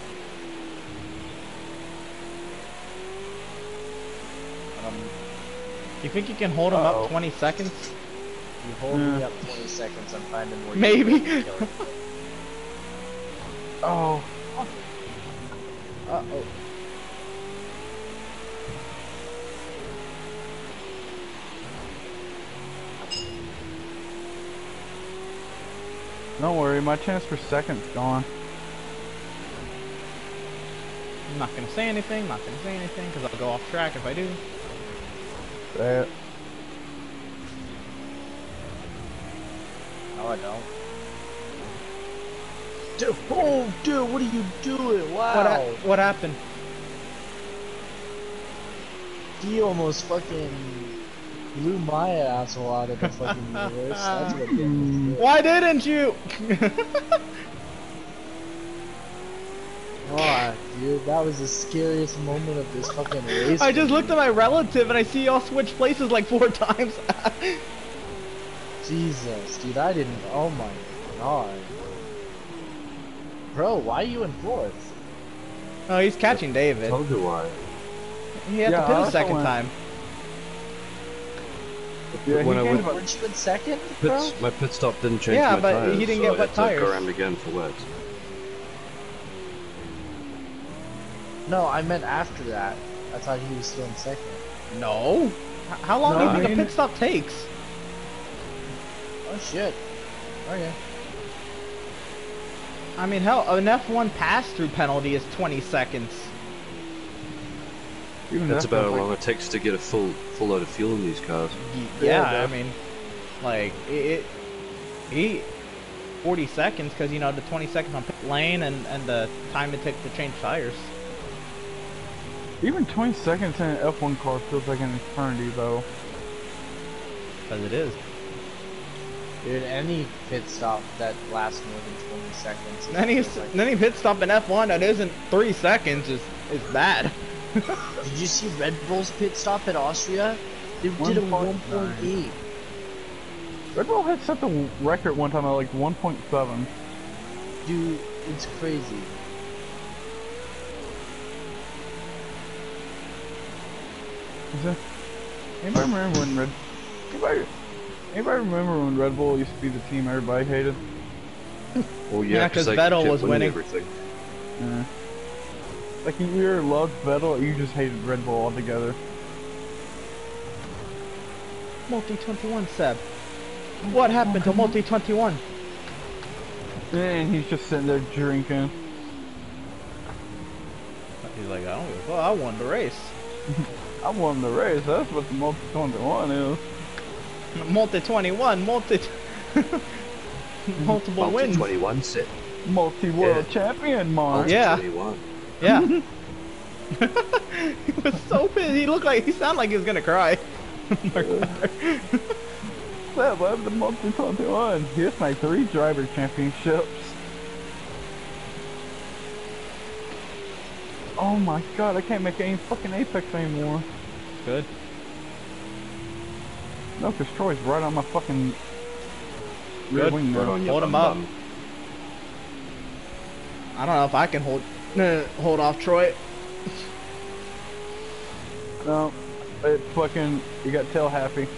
Speaker 2: You think you can hold him up 20 seconds?
Speaker 1: You hold me up 20 seconds, I'm finding where
Speaker 2: Maybe.
Speaker 1: you kill it.
Speaker 3: Oh.
Speaker 2: Uh-oh.
Speaker 3: Don't worry, my chance for second's gone.
Speaker 2: I'm not gonna say anything, because I'll go off track if I do.
Speaker 3: Say it.
Speaker 1: No, I don't. Dude, oh, dude, what are you doing? Wow.
Speaker 2: What happened?
Speaker 1: He almost fucking blew my asshole out of the fucking universe. That's what did it.
Speaker 2: Why didn't you?
Speaker 1: God, dude, that was the scariest moment of this fucking race.
Speaker 2: I just looked at my relative and I see y'all switch places like 4 times.
Speaker 1: Jesus, dude, I didn't. Oh my god. Bro, why are you in 4th?
Speaker 2: Oh, he's catching David.
Speaker 5: So do I.
Speaker 2: He had to pit a second time.
Speaker 3: Yeah,
Speaker 5: when I went,
Speaker 1: Weren't you in second, bro?
Speaker 5: my pit stop didn't change
Speaker 2: Yeah,
Speaker 5: my
Speaker 2: but
Speaker 5: tires,
Speaker 2: he didn't
Speaker 5: so
Speaker 2: get
Speaker 5: I
Speaker 2: wet
Speaker 5: had
Speaker 2: tires.
Speaker 5: to go around again for wet.
Speaker 1: No, I meant after that. I thought he was still in second.
Speaker 2: No. How long do you think a pit stop takes?
Speaker 1: Oh shit. Okay.
Speaker 2: I mean, hell, an F1 pass-through penalty is 20 seconds.
Speaker 3: Even
Speaker 5: That's about how
Speaker 3: like,
Speaker 5: long it takes to get a full load of fuel in these cars.
Speaker 2: Yeah,
Speaker 3: Yeah,
Speaker 2: I mean, like, he 40 seconds, because, you know, the 20 seconds on pit lane and the time it took to change tires.
Speaker 3: even 20 seconds in an F1 car feels like an eternity, though.
Speaker 2: Because it is.
Speaker 1: Dude, any pit stop that lasts more than 20 seconds.
Speaker 2: Any pit stop in F1 that isn't 3 seconds is bad.
Speaker 1: Did you see Red Bull's pit stop at Austria? They did a 1.8.
Speaker 3: Red Bull had set the record one time at like 1.7.
Speaker 1: Dude, it's crazy.
Speaker 3: Anybody remember when Anybody remember when Red Bull used to be the team everybody hated?
Speaker 5: Well,
Speaker 2: Yeah, 'cause Vettel was winning.
Speaker 5: everything.
Speaker 3: Yeah. Like you either loved Vettel or you just hated Red Bull altogether.
Speaker 2: Multi-21, Seb. What happened to Multi-21?
Speaker 3: And he's just sitting there drinking.
Speaker 2: He's like, well, I won the race.
Speaker 3: I won the race, that's what the multi-21 is.
Speaker 2: Multi-21, multiple wins.
Speaker 5: 21 sit.
Speaker 3: Multi-world champion, Mark.
Speaker 2: Yeah.
Speaker 5: 21.
Speaker 2: Yeah. He was so pissed. He sounded like he was gonna cry.
Speaker 3: Seb, I'm the multi-21. Here's my 3 driver championships. Oh my god, I can't make any fucking Apex anymore.
Speaker 2: Good.
Speaker 3: No, cause Troy's right on my fucking rear
Speaker 2: Good.
Speaker 3: wing now.
Speaker 2: Hold him up. I don't know if I can hold off Troy.
Speaker 3: No, it's fucking, you got tail happy.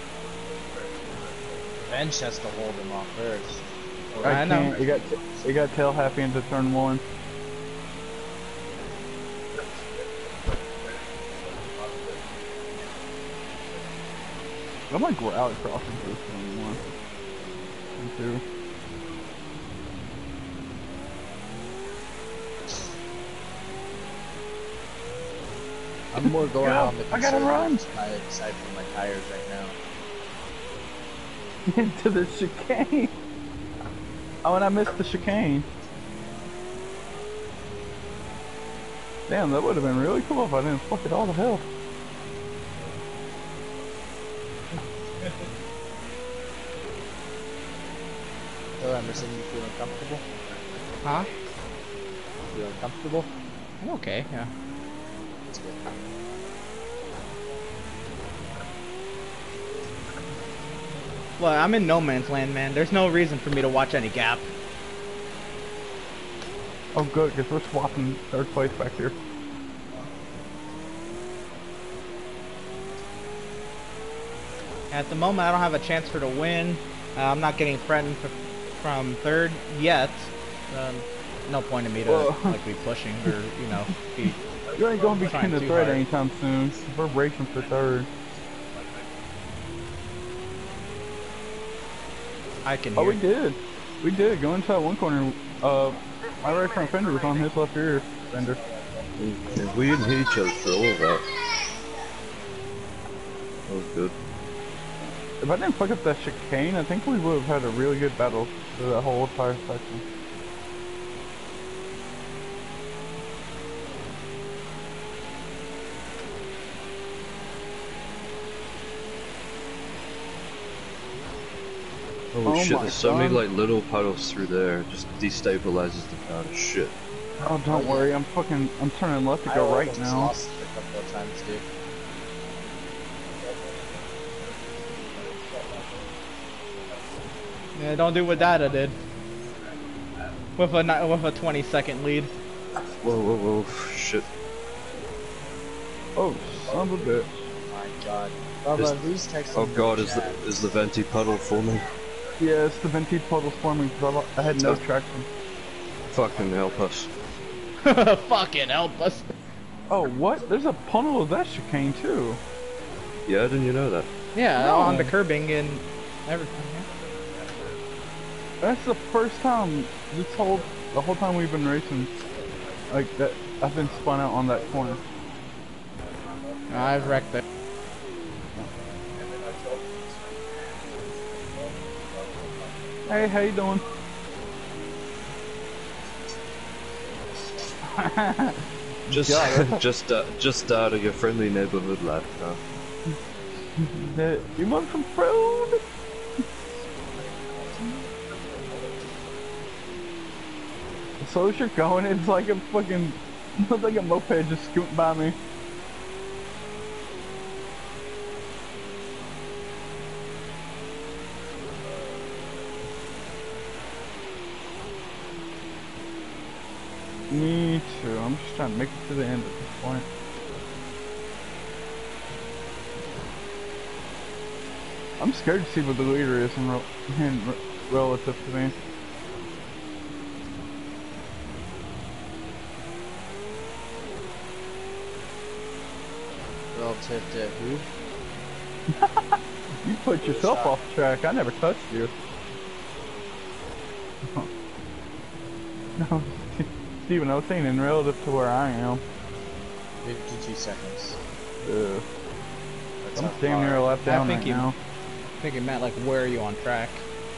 Speaker 1: Bench has to hold him off first.
Speaker 2: I know.
Speaker 3: Can't. You got tail happy into turn 1. I'm like rally crossing for this one. Me too.
Speaker 1: I'm more going
Speaker 3: Go.
Speaker 1: on the
Speaker 3: I gotta run.
Speaker 1: side for my tires right now.
Speaker 3: Into the chicane. Oh, and I missed the chicane. Damn, that would have been really cool if I didn't fuck it all to hell.
Speaker 1: So Emerson, you feeling comfortable?
Speaker 2: Huh?
Speaker 1: Feeling comfortable?
Speaker 2: I'm okay, yeah.
Speaker 1: That's good.
Speaker 2: Well, I'm in no man's land, man. There's no reason for me to watch any gap.
Speaker 3: Oh good, because we're swapping 3rd place back here.
Speaker 2: At the moment, I don't have a chance for to win. I'm not getting threatened from 3rd yet. No point in me to like be pushing or be.
Speaker 3: You ain't gonna be
Speaker 2: trying
Speaker 3: in the
Speaker 2: too
Speaker 3: thread
Speaker 2: hard.
Speaker 3: anytime soon. We're racing for 3rd.
Speaker 2: I can
Speaker 3: Oh,
Speaker 2: hear.
Speaker 3: we did. We did. Go inside one corner. My right front fender was on his left rear fender.
Speaker 5: Yeah, we didn't hit each other for all of that. That was good.
Speaker 3: If I didn't fuck up that chicane, I think we would have had a really good battle through that whole entire section.
Speaker 5: Holy
Speaker 3: Oh
Speaker 5: shit,
Speaker 3: my
Speaker 5: there's so many
Speaker 3: God.
Speaker 5: like little puddles through there. It just destabilizes the car to shit.
Speaker 3: Oh, don't worry. I'm turning left to go right
Speaker 1: almost
Speaker 3: now.
Speaker 1: lost it a couple of times, dude.
Speaker 2: Yeah, don't do what Dada did. With a 20-second lead.
Speaker 5: Whoa, shit.
Speaker 3: Oh Son of a bitch.
Speaker 1: My God. Bubba, who's texting
Speaker 5: Oh
Speaker 1: in
Speaker 5: god,
Speaker 1: the
Speaker 5: is
Speaker 1: chat?
Speaker 5: the venti puddle forming?
Speaker 3: Yeah, it's the venti puddle's forming because I had no traction.
Speaker 5: Fucking help us.
Speaker 2: Fucking help us.
Speaker 3: Oh, what? There's a tunnel of that chicane too.
Speaker 5: Yeah, didn't you know that?
Speaker 2: Yeah,
Speaker 3: No.
Speaker 2: on the curbing and everything.
Speaker 3: That's the first time the whole time we've been racing, like that I've been spun out on that corner.
Speaker 2: Yeah. I've wrecked it.
Speaker 3: Hey, how you doing?
Speaker 5: Just
Speaker 3: God,
Speaker 5: just out of your friendly neighborhood lap, huh?
Speaker 3: You want some fruit? So as you're going, it's like a fucking, it's like a moped just scooting by me. Me too. I'm just trying to make it to the end at this point. I'm scared to see what the leader is in relative to me.
Speaker 1: Relative to who?
Speaker 3: You put yourself off track. I never touched you. No, Steven, I was saying in relative to where I am.
Speaker 1: 52 seconds. That's
Speaker 3: I'm
Speaker 1: how
Speaker 3: damn near a
Speaker 1: far.
Speaker 3: lap down
Speaker 2: think
Speaker 3: right
Speaker 2: you-
Speaker 3: now.
Speaker 2: I think it meant like, where are you on track?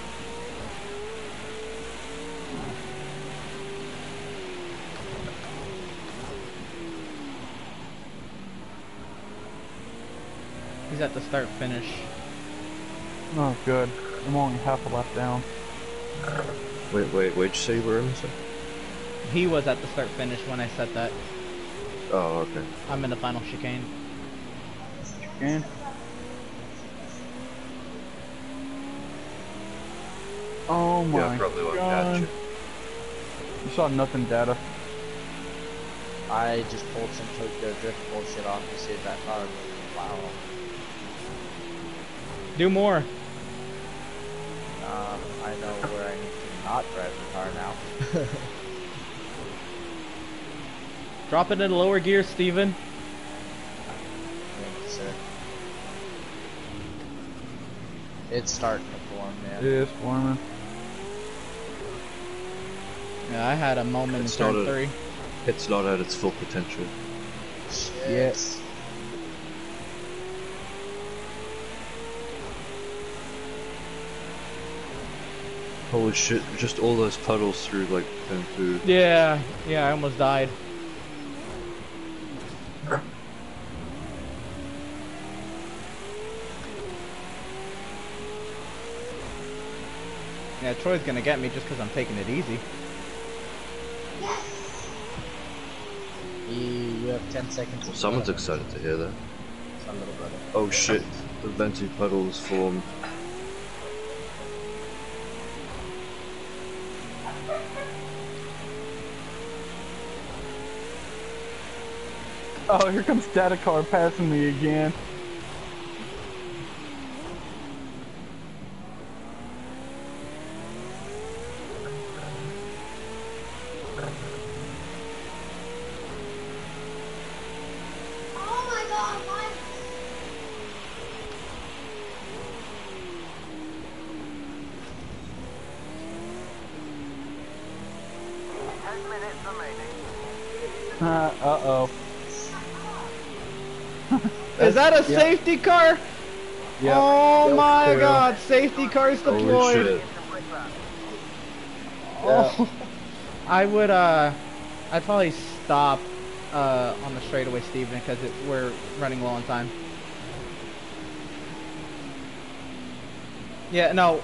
Speaker 2: He's at the start finish.
Speaker 3: Oh, good. I'm only half a lap down.
Speaker 5: Wait, you say you were Emerson?
Speaker 2: He was at the start finish when I said that.
Speaker 5: Oh, okay.
Speaker 2: I'm in the final chicane.
Speaker 3: And oh my
Speaker 5: Yeah, I probably won't
Speaker 3: god.
Speaker 5: catch you.
Speaker 3: You saw nothing data.
Speaker 1: I just pulled some Tokyo Drift bullshit off to save that car. Wow.
Speaker 2: Do more.
Speaker 1: I know where I need to not drive the car now.
Speaker 2: Drop it in lower gear, Steven.
Speaker 1: Thank you, sir. It's starting to form, man.
Speaker 3: It is forming.
Speaker 2: Yeah, I had a moment
Speaker 5: It's
Speaker 2: in turn
Speaker 5: not a-
Speaker 2: 3.
Speaker 5: It's not at its full potential.
Speaker 1: Shit.
Speaker 3: Yes.
Speaker 5: Holy shit, just all those puddles through like turn 2.
Speaker 2: Yeah, I almost died. Yeah, Troy's gonna get me just because I'm taking it easy.
Speaker 1: You have 10 seconds. of
Speaker 5: Someone's
Speaker 1: left.
Speaker 5: excited to hear that.
Speaker 1: It's my little brother.
Speaker 5: Oh shit, the venti puddles formed.
Speaker 3: Oh, here comes Data Car passing me again.
Speaker 6: Oh my god, why?
Speaker 3: Uh-oh.
Speaker 2: Is that a
Speaker 3: yeah.
Speaker 2: safety car?
Speaker 3: Yep.
Speaker 2: Oh my
Speaker 3: Clear.
Speaker 2: god, safety cars
Speaker 5: Holy
Speaker 2: deployed.
Speaker 5: shit.
Speaker 2: Oh, I would, I'd probably stop, on the straightaway, Steven, because we're running low on time. Yeah, no.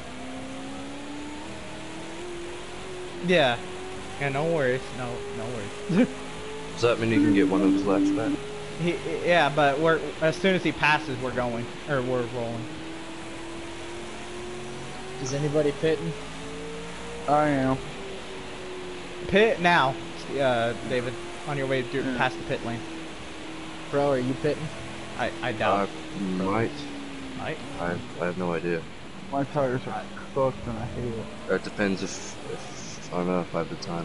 Speaker 2: Yeah. Yeah, no worries. No worries.
Speaker 5: Does that mean you can get one of his laps back?
Speaker 2: Yeah, but as soon as he passes, we're going, or we're rolling.
Speaker 1: Is anybody pitting?
Speaker 3: I am.
Speaker 2: Pit now, David, on your way past the pit lane.
Speaker 1: Bro, are you pitting?
Speaker 2: I doubt.
Speaker 5: Might.
Speaker 2: Might.
Speaker 5: I have no idea.
Speaker 3: My tires are cooked and I hate it.
Speaker 5: It depends if I don't know if I have the time.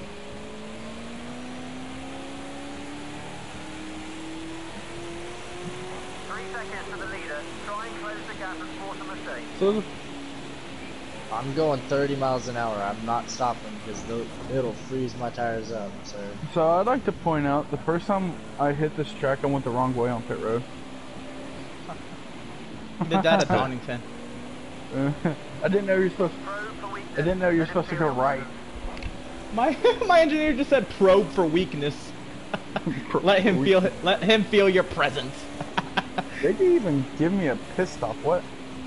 Speaker 3: So
Speaker 1: I'm going 30 miles an hour. I'm not stopping because it'll freeze my tires up, sir.
Speaker 3: So I'd like to point out, the first time I hit this track, I went the wrong way on pit road.
Speaker 2: Did that at Donington.
Speaker 3: I didn't know you're supposed. I didn't know you're supposed to go right.
Speaker 2: My engineer just said probe for weakness. Let him feel your presence.
Speaker 3: They didn't even give me a pit stop. What?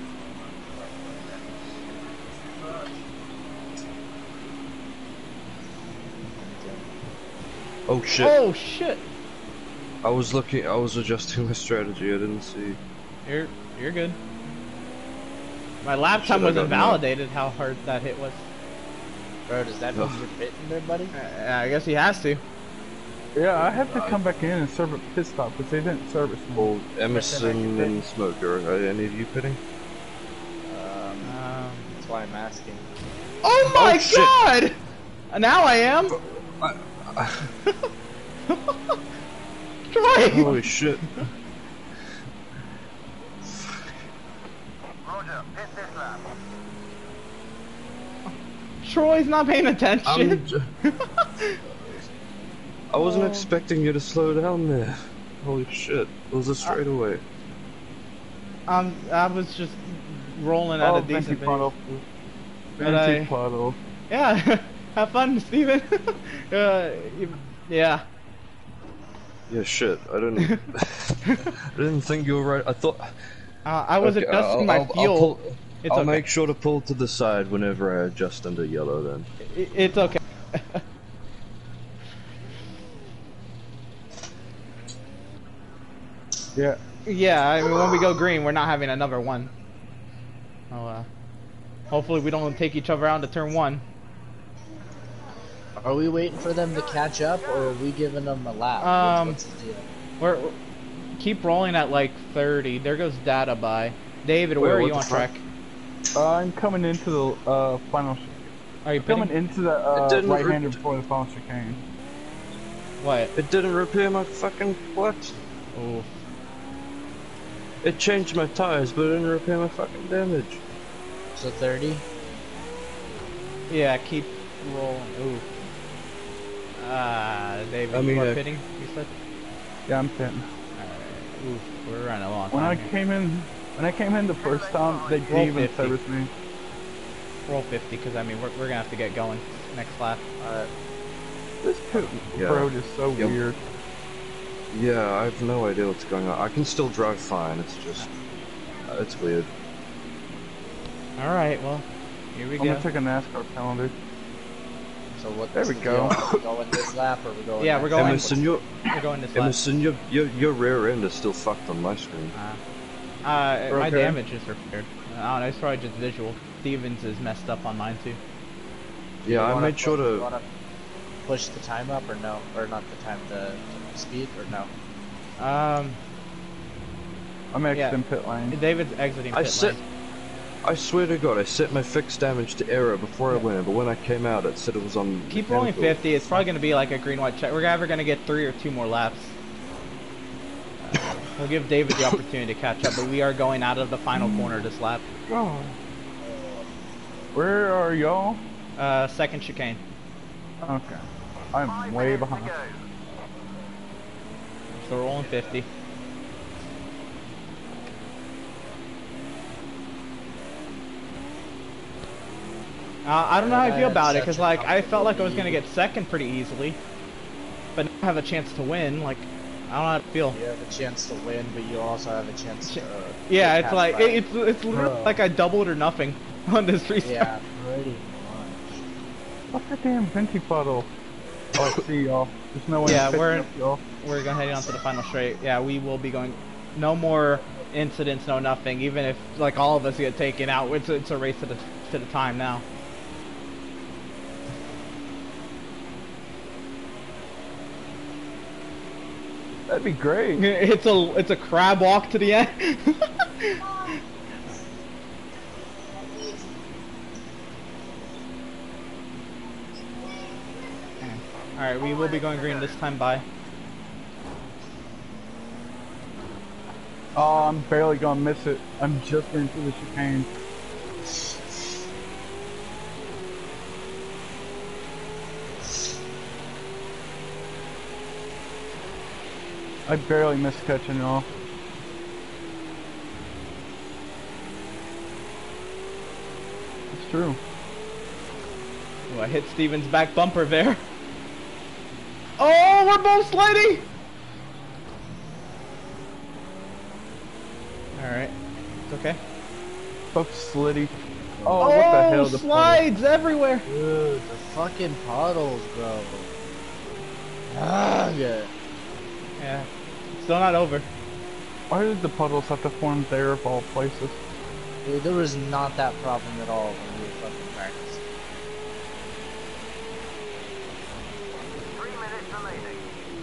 Speaker 5: Oh shit!
Speaker 2: Oh shit!
Speaker 5: I was adjusting my strategy. I didn't see.
Speaker 2: You're good. My lap time was invalidated. How hard that hit was.
Speaker 1: Bro, does that mean you're pitting there, buddy?
Speaker 2: I guess he has to.
Speaker 3: Yeah, I had to come back in and serve a pit stop because they didn't service me.
Speaker 5: Well, Emerson and Smoker, are any of you pitting?
Speaker 1: That's why I'm asking.
Speaker 2: Oh my god! Now I am. Troy!
Speaker 5: Holy shit!
Speaker 2: Troy's not paying attention.
Speaker 5: I wasn't expecting you to slow down there. Holy shit! It was a straightaway.
Speaker 2: I was just rolling at a decent pace.
Speaker 3: Fancy puddle.
Speaker 2: Yeah, have fun, Steven. Yeah.
Speaker 5: Yeah, shit. I didn't. I didn't think you were right. I thought.
Speaker 2: I was adjusting my fuel.
Speaker 5: I'll make sure to pull to the side whenever I adjust under yellow. Then.
Speaker 2: It's okay.
Speaker 3: Yeah.
Speaker 2: Yeah, I mean, when we go green, we're not having another one. Oh, hopefully we don't take each other out to turn 1.
Speaker 1: Are we waiting for them to catch up, or are we giving them a lap? What's the deal?
Speaker 2: We're keep rolling at like 30. There goes data by. David, where are you on track?
Speaker 3: I'm coming into the final.
Speaker 2: Are you
Speaker 3: coming into the right-hander before the final chicane?
Speaker 2: What?
Speaker 5: It didn't repair my fucking what?
Speaker 2: Oh.
Speaker 5: It changed my tires, but it didn't repair my fucking damage.
Speaker 1: So 30?
Speaker 2: Yeah, keep rolling. Ooh. David, you are pitting, you said?
Speaker 3: Yeah, I'm pitting.
Speaker 2: Alright. Oof, we're running a long time.
Speaker 3: When I came in the first time, they didn't even service me.
Speaker 2: Roll 50, because I mean, we're gonna have to get going next lap.
Speaker 3: This pit road is so weird.
Speaker 5: Yeah, I have no idea what's going on. I can still drive fine, it's just... it's weird.
Speaker 2: Alright, well, here we go.
Speaker 3: I'm gonna take a NASCAR calendar.
Speaker 1: So what?
Speaker 3: There we go.
Speaker 1: Are we going this lap, or are we going?
Speaker 2: Yeah, we're going.
Speaker 5: Emerson,
Speaker 2: we're going this lap.
Speaker 5: Emerson, your rear end is still fucked on my screen.
Speaker 2: My damage is repaired. I don't know, it's probably just visual. Stevens is messed up on mine too.
Speaker 5: Yeah, I made sure to...
Speaker 1: You wanna push the time up, or no? Or not the time, the speed, or no?
Speaker 3: I'm exiting pit lane.
Speaker 2: David's exiting pit lane.
Speaker 5: I swear to God, I set my fixed damage to error before I went in, but when I came out, it said it was on...
Speaker 2: Keep rolling 50, it's probably going to be like a green-white check. We're ever going to get 3 or 2 more laps. We'll give David the opportunity to catch up, but we are going out of the final corner this lap.
Speaker 3: God. Where are y'all?
Speaker 2: Second chicane.
Speaker 3: Okay. I'm way behind.
Speaker 2: So rolling 50. I don't know how I feel about it, because like I felt like I was gonna get second pretty easily, but now I have a chance to win. Like I don't know how to feel.
Speaker 1: You have a chance to win, but you also have a chance to.
Speaker 2: Yeah, it's like it's literally like I doubled or nothing on this restart.
Speaker 1: Yeah, pretty much.
Speaker 3: What's that damn venti puddle? Oh, I see y'all. There's no way.
Speaker 2: Yeah, we're going heading on to the final straight. Yeah, we will be going. No more incidents, no nothing. Even if like all of us get taken out, it's a race to the time now.
Speaker 3: That'd be great.
Speaker 2: It's a crab walk to the end. Alright, we will be going green this time, bye.
Speaker 3: Oh, I'm barely gonna miss it. I'm just getting through the chicane. I barely missed catching y'all. It's true.
Speaker 2: Oh, I hit Steven's back bumper there. Oh, we're both sliding! Alright, it's okay.
Speaker 3: Fuck slitty. Oh, what the hell? The
Speaker 2: slides everywhere!
Speaker 1: Dude, the fucking puddles, bro. Ah, yeah.
Speaker 2: Yeah, it's still not over.
Speaker 3: Why did the puddles have to form there of all places?
Speaker 1: Dude, there was not that problem at all when we were fucking practicing.
Speaker 7: 3 minutes remaining.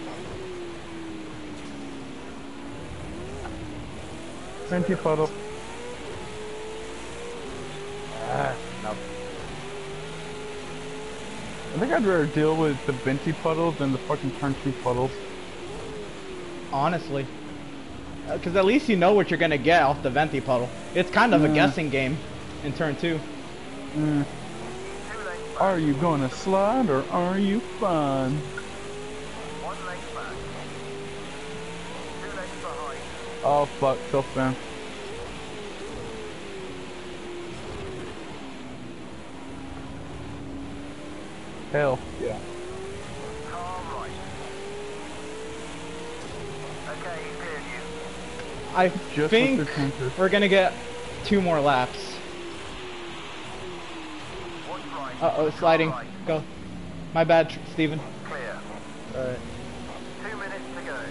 Speaker 3: Venti puddle.
Speaker 1: No.
Speaker 3: I think I'd rather deal with the venti puddles than the fucking turn 2 puddles.
Speaker 2: Honestly. Because at least you know what you're gonna get off the venti puddle. It's kind of a guessing game in turn 2.
Speaker 3: Are you gonna slide or are you fun?
Speaker 7: 1 length back. 2 lengths behind.
Speaker 3: Oh fuck, self spin. Hell yeah.
Speaker 7: Car right. Okay, he's cleared you.
Speaker 2: I
Speaker 3: Just
Speaker 2: think
Speaker 3: with the tanker.
Speaker 2: we're gonna get 2 more laps.
Speaker 7: Watch right.
Speaker 2: Uh-oh, sliding. Go. My bad, Steven.
Speaker 7: Clear.
Speaker 1: Alright.
Speaker 7: 2 minutes to go.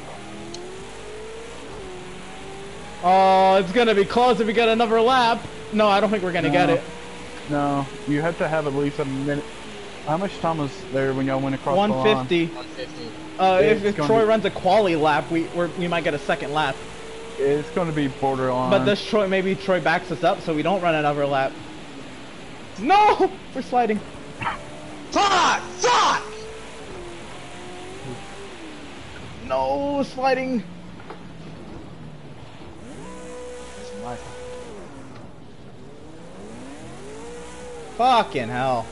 Speaker 2: Oh, it's gonna be close if we get another lap. No, I don't think we're gonna get it.
Speaker 3: No, you have to have at least a minute. How much time was there when y'all went across the line?
Speaker 2: 150.
Speaker 1: 150.
Speaker 2: If
Speaker 3: It's gonna
Speaker 2: Troy
Speaker 3: be-
Speaker 2: runs a quali lap, we might get a second lap.
Speaker 3: It's going to be borderline.
Speaker 2: But this maybe Troy backs us up so we don't run another lap. No! We're sliding.
Speaker 1: Fuck! Fuck!
Speaker 2: No, sliding.
Speaker 1: That's my
Speaker 2: Fucking hell.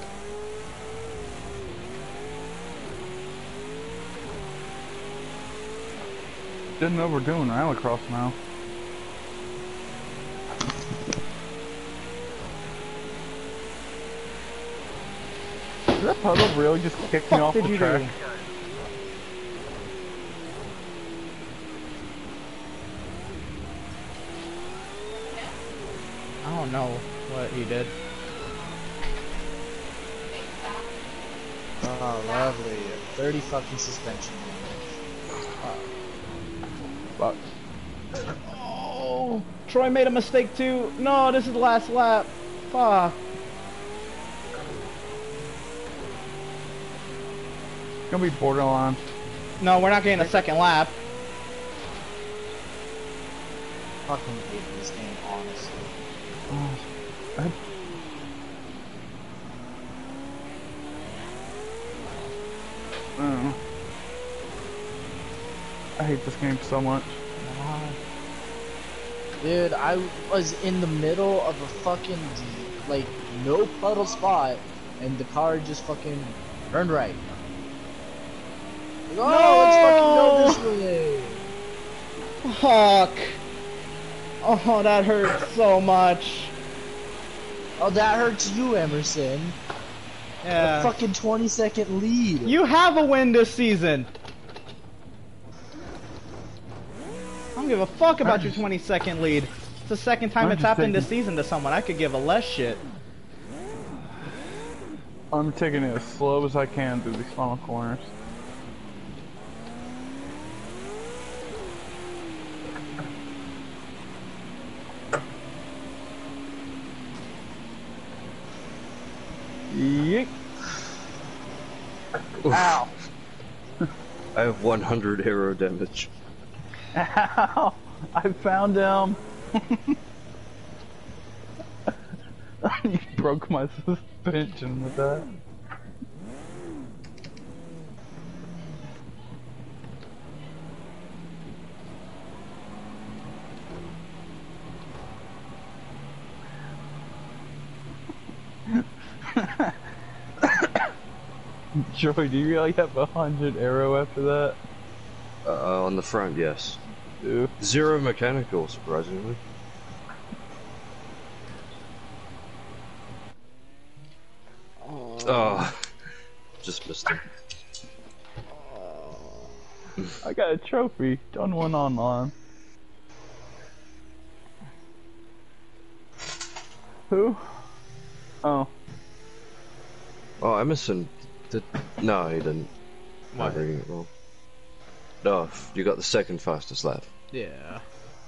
Speaker 3: Didn't know we're doing rallycross now. Did that puddle really just kick me off the track?
Speaker 2: I don't know what he did.
Speaker 1: Oh, lovely. 30 fucking suspension.
Speaker 3: Fuck.
Speaker 2: Oh, Troy made a mistake too. No, this is the last lap. Fuck.
Speaker 3: It's gonna be borderline.
Speaker 2: No, we're not getting a second lap.
Speaker 1: Fucking hate this game, honestly.
Speaker 3: I hate this game so much.
Speaker 1: Dude, I was in the middle of a fucking, like, no puddle spot, and the car just fucking turned right. Like, oh, let's fucking go this way.
Speaker 2: Fuck. Oh, that hurts so much.
Speaker 1: Oh, that hurts you, Emerson.
Speaker 2: Yeah.
Speaker 1: A fucking 20-second lead.
Speaker 2: You have a win this season. I don't give a fuck about your 20-second lead. It's the second time
Speaker 3: I'm
Speaker 2: it's
Speaker 3: just
Speaker 2: happened this
Speaker 3: thinking-
Speaker 2: season to someone. I could give a less shit.
Speaker 3: I'm taking it as slow as I can through these final corners. Yeek.
Speaker 1: Ow.
Speaker 5: I have 100 aero damage.
Speaker 3: Ow! I found him! You broke my suspension with that. Joey, do you really have 100 aero after that?
Speaker 5: On the front, yes.
Speaker 3: Ooh.
Speaker 5: 0 mechanical, surprisingly. Oh, just missed him.
Speaker 3: I got a trophy. Done one online. Who? Oh.
Speaker 5: Oh, Emerson did. No, he didn't.
Speaker 2: What?
Speaker 5: I'm reading it wrong. No, you got the second fastest lap.
Speaker 2: Yeah.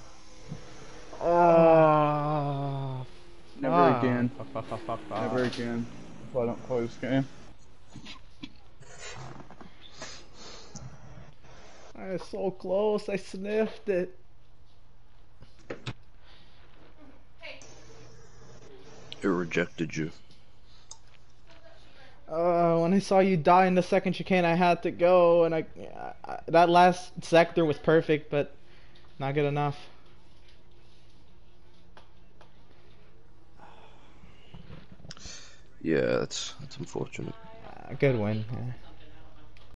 Speaker 2: Oh.
Speaker 3: Never again.
Speaker 2: Fuck.
Speaker 3: Never again. If I don't play this game.
Speaker 2: I was so close. I sniffed it.
Speaker 5: It rejected you.
Speaker 2: When I saw you die in the second chicane, I had to go, and that last sector was perfect, but not good enough.
Speaker 5: Yeah, that's unfortunate.
Speaker 2: Good win. Yeah.